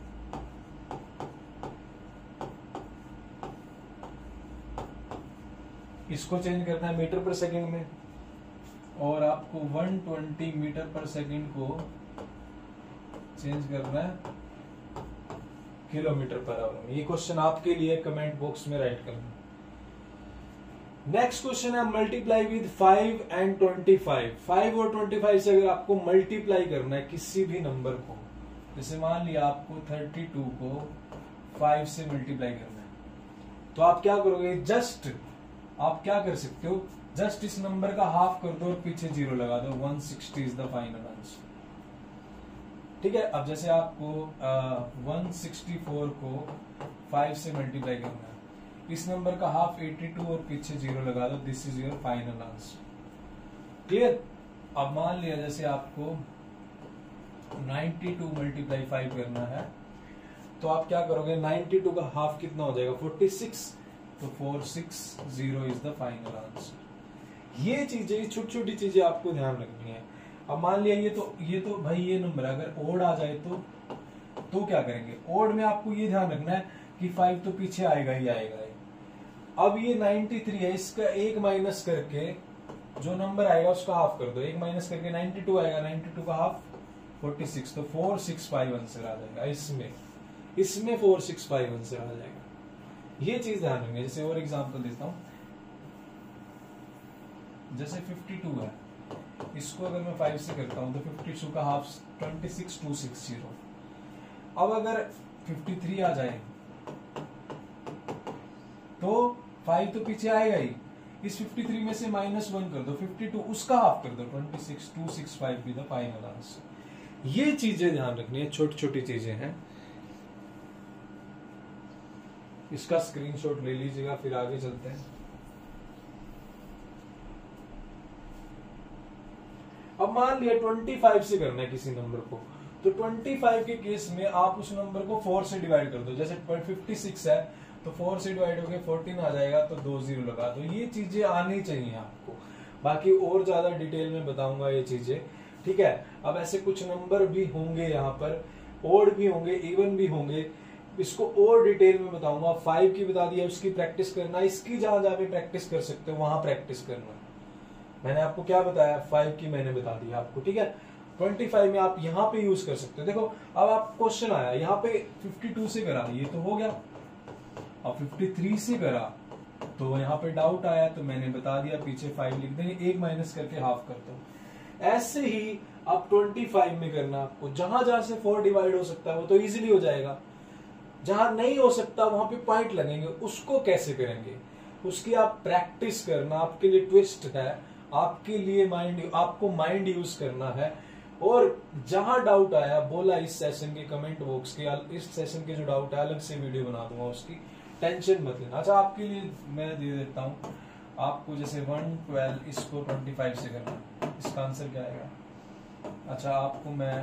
इसको चेंज करना है मीटर पर सेकंड में, और आपको 120 मीटर पर सेकंड को चेंज करना है किलोमीटर पर आवर में। ये क्वेश्चन आपके लिए कमेंट बॉक्स में राइट करना। नेक्स्ट क्वेश्चन है, मल्टीप्लाई विद 5 एंड 25। 5 और 25 से अगर आपको मल्टीप्लाई करना है किसी भी नंबर को, जैसे मान लिया आपको 32 को 5 से मल्टीप्लाई करना है, तो आप क्या करोगे, जस्ट आप क्या कर सकते हो, जस्ट इस नंबर का हाफ कर दो और पीछे 0 लगा दो, 160 इज द फाइनल आंसर। ठीक है, अब जैसे आपको 164 को 5 से मल्टीप्लाई करना है, इस नंबर का हाफ 82 और पीछे 0 लगा दो, this is your final answer. Clear. अब मान लिया जैसे आपको 92 मल्टीप्लाई 5 करना है, तो आप क्या करोगे, 92 का हाफ कितना हो जाएगा 46, तो 460 इज द फाइनल आंसर। ये चीजें, छोटी छोटी चीजें आपको ध्यान रखनी है। अब मान लिया ये तो भाई ये नंबर अगर ओड आ जाए तो क्या करेंगे, ओड में आपको ये ध्यान रखना है कि 5 तो पीछे आएगा ही आएगा। अब ये 93 है, इसका 1 माइनस करके जो नंबर आएगा उसका हाफ कर दो, 1 माइनस करके 92 आएगा, 92 का हाफ 46, तो 465 आंसर आ जाएगा। इसमें 465 आंसर आ जाएगा। ये चीज ध्यान रखनी है। जैसे और एग्जांपल देता हूं, जैसे 52 है, इसको अगर मैं 5 से करता हूं तो 52 का हाफ 26260। अब अगर 53 आ जाए तो 5 तो पीछे आएगा ही, इस 53 में से -1 कर दो, 52 उसका हाफ कर दो, 26265 भी द फाइनल आंसर। ये चीजें ध्यान रखनी है, छोटी छोटी चीजें हैं। इसका स्क्रीनशॉट ले लीजिएगा, फिर आगे चलते हैं। अब मान लिया 25 से करना है किसी नंबर को, तो 25 के केस में आप उस नंबर को 4 से डिवाइड कर दो। जैसे 56 है तो 4 से डिवाइड होकर 14 आ जाएगा, तो 2 0 लगा दो। ये चीजें आनी चाहिए आपको, बाकी और ज्यादा डिटेल में बताऊंगा ये चीजें। ठीक है, अब ऐसे कुछ नंबर भी होंगे यहाँ पर, ओड भी होंगे, इवन भी होंगे, इसको और डिटेल में बताऊंगा। 5 की बता दिया, उसकी प्रैक्टिस करना, इसकी जहां जहां पे प्रैक्टिस कर सकते हो वहां प्रैक्टिस करना। मैंने आपको क्या बताया, 5 की मैंने बता दिया आपको। ठीक है, 25 में आप यहाँ पे यूज कर सकते हो। देखो अब आप क्वेश्चन आया, यहाँ पे 52 से करा, ये तो हो गया। अब 53 से करा तो यहाँ पे डाउट आया तो मैंने बता दिया, पीछे 5 लिख देंगे, 1 माइनस करके हाफ करता हूँ। ऐसे ही अब 25 में करना आपको, जहां जहां से 4 डिवाइड हो सकता है वो तो इजीली हो जाएगा, जहां नहीं हो सकता वहां पे पॉइंट लगेंगे। उसको कैसे करेंगे, उसकी आप प्रैक्टिस करना, आपके लिए ट्विस्ट है, आपके लिए आपको माइंड यूज करना है। और जहां डाउट आया बोला इस सेशन के कमेंट बॉक्स के, इस सेशन के जो डाउट है अलग से वीडियो बना दूंगा, उसकी टेंशन मत लेना। अच्छा आपके लिए मैं दे देता हूं आपको, जैसे 112 इसको 25 से करना, इसका आंसर क्या आएगा। अच्छा आपको मैं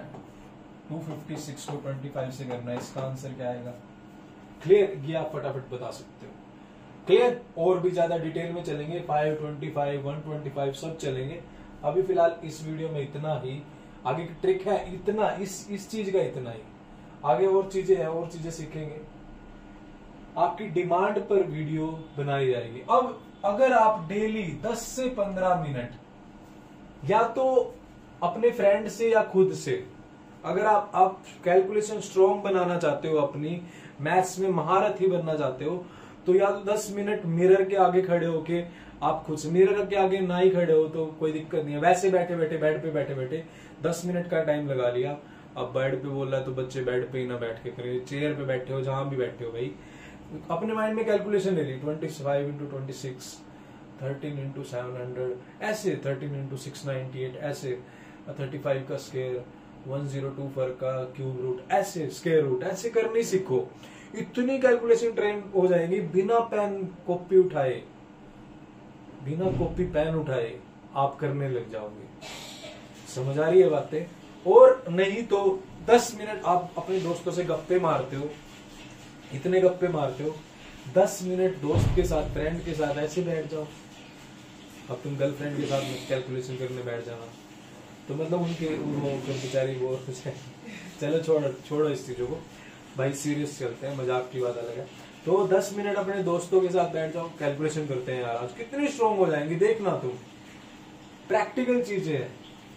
256 को 25 से करना है, इसका आंसर क्या आएगा। क्लियर, ये आप फटाफट बता सकते हो। क्लियर, और भी ज्यादा डिटेल में चलेंगे, 525 125 सब चलेंगे। अभी फिलहाल इस वीडियो में इतना ही, आगे की ट्रिक है इतना, इस चीज का इतना ही, आगे और चीजें हैं, और चीजें सीखेंगे। आपकी डिमांड पर वीडियो बनाई जाएगी। अब अगर आप डेली 10 से 15 मिनट या तो अपने फ्रेंड से या खुद से, अगर आप कैलकुलेशन स्ट्रॉन्ग बनाना चाहते हो, अपनी मैथ्स में महारत ही बनना चाहते हो, तो या तो 10 मिनट मिरर के आगे खड़े होके आप खुद से, मिरर के आगे ना ही खड़े हो तो कोई दिक्कत नहीं है, वैसे बैठे बैठे बेड पे बैठे बैठे 10 मिनट का टाइम लगा लिया। अब बेड पे बोल रहा है तो बच्चे बेड पे ही ना बैठ के करें, चेयर पे बैठे हो, जहां भी बैठे हो भाई, अपने माइंड में कैलकुलेशन ले ली, 25 इंटू 26, 13 इंटू 700, ऐसे 13 इंटू 698, ऐसे 35 का स्क्वायर, 102 का क्यूब रूट, ऐसे स्क्वायर रूट, ऐसे करने सीखो। इतनी कैलकुलेशन ट्रेन हो जाएंगी, बिना पेन कॉपी उठाए, बिना कॉपी पेन उठाए आप करने लग जाओगे। समझ आ रही है बातें। और नहीं तो 10 मिनट आप अपने दोस्तों से गप्पे मारते हो, इतने गप्पे मारते हो, 10 मिनट दोस्त के साथ, फ्रेंड के साथ ऐसे बैठ जाओ। अब तुम गर्लफ्रेंड के साथ कैलकुलेशन करने बैठ जाना तो मतलब उनके वो बेचारी वो चलो छोड़ो इस चीजों को भाई, सीरियस चलते हैं, मजाक की बात अलग है। तो 10 मिनट अपने दोस्तों के साथ बैठ जाओ, कैलकुलेशन करते हैं यार, आज कितनी स्ट्रॉन्ग हो जाएंगी देखना तुम। प्रैक्टिकल चीजें हैं।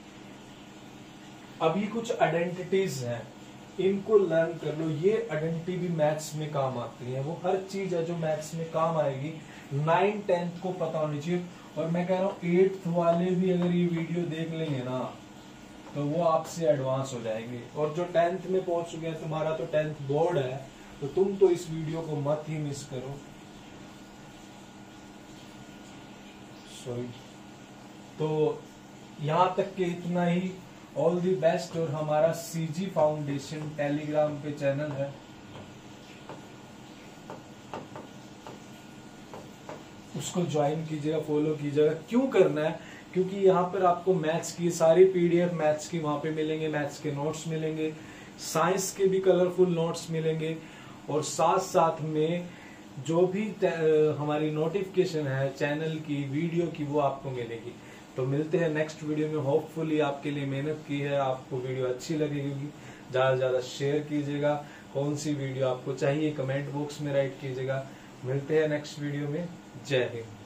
अभी कुछ आइडेंटिटीज हैं, इनको लर्न कर लो, ये आइडेंटिटी भी मैथ्स में काम आती है। वो हर चीज है जो मैथ्स में काम आएगी, 9th 10th को पता होनी चाहिए। और मैं कह रहा हूँ 8th वाले भी अगर ये वीडियो देख लेंगे ना तो वो आपसे एडवांस हो जाएंगे। और जो 10th में पहुंच चुके हैं, तुम्हारा तो 10th बोर्ड है, तो तुम तो इस वीडियो को मत ही मिस करो। सॉरी, तो यहां तक के इतना ही। All the best. और हमारा सीजी फाउंडेशन टेलीग्राम पे चैनल है, उसको ज्वाइन कीजिएगा, फॉलो कीजिएगा। क्यों करना है, क्योंकि यहाँ पर आपको मैथ्स की सारी पीडीएफ मैथ्स की वहां पे मिलेंगे, मैथ्स के नोट्स मिलेंगे, साइंस के भी कलरफुल नोट्स मिलेंगे, और साथ साथ में जो भी हमारी नोटिफिकेशन है चैनल की, वीडियो की, वो आपको मिलेगी। तो मिलते हैं नेक्स्ट वीडियो में। होपफुली आपके लिए मेहनत की है, आपको वीडियो अच्छी लगेगी। ज्यादा से ज्यादा शेयर कीजिएगा। कौन सी वीडियो आपको चाहिए कमेंट बॉक्स में राइट कीजिएगा। मिलते हैं नेक्स्ट वीडियो में। जय हिंद।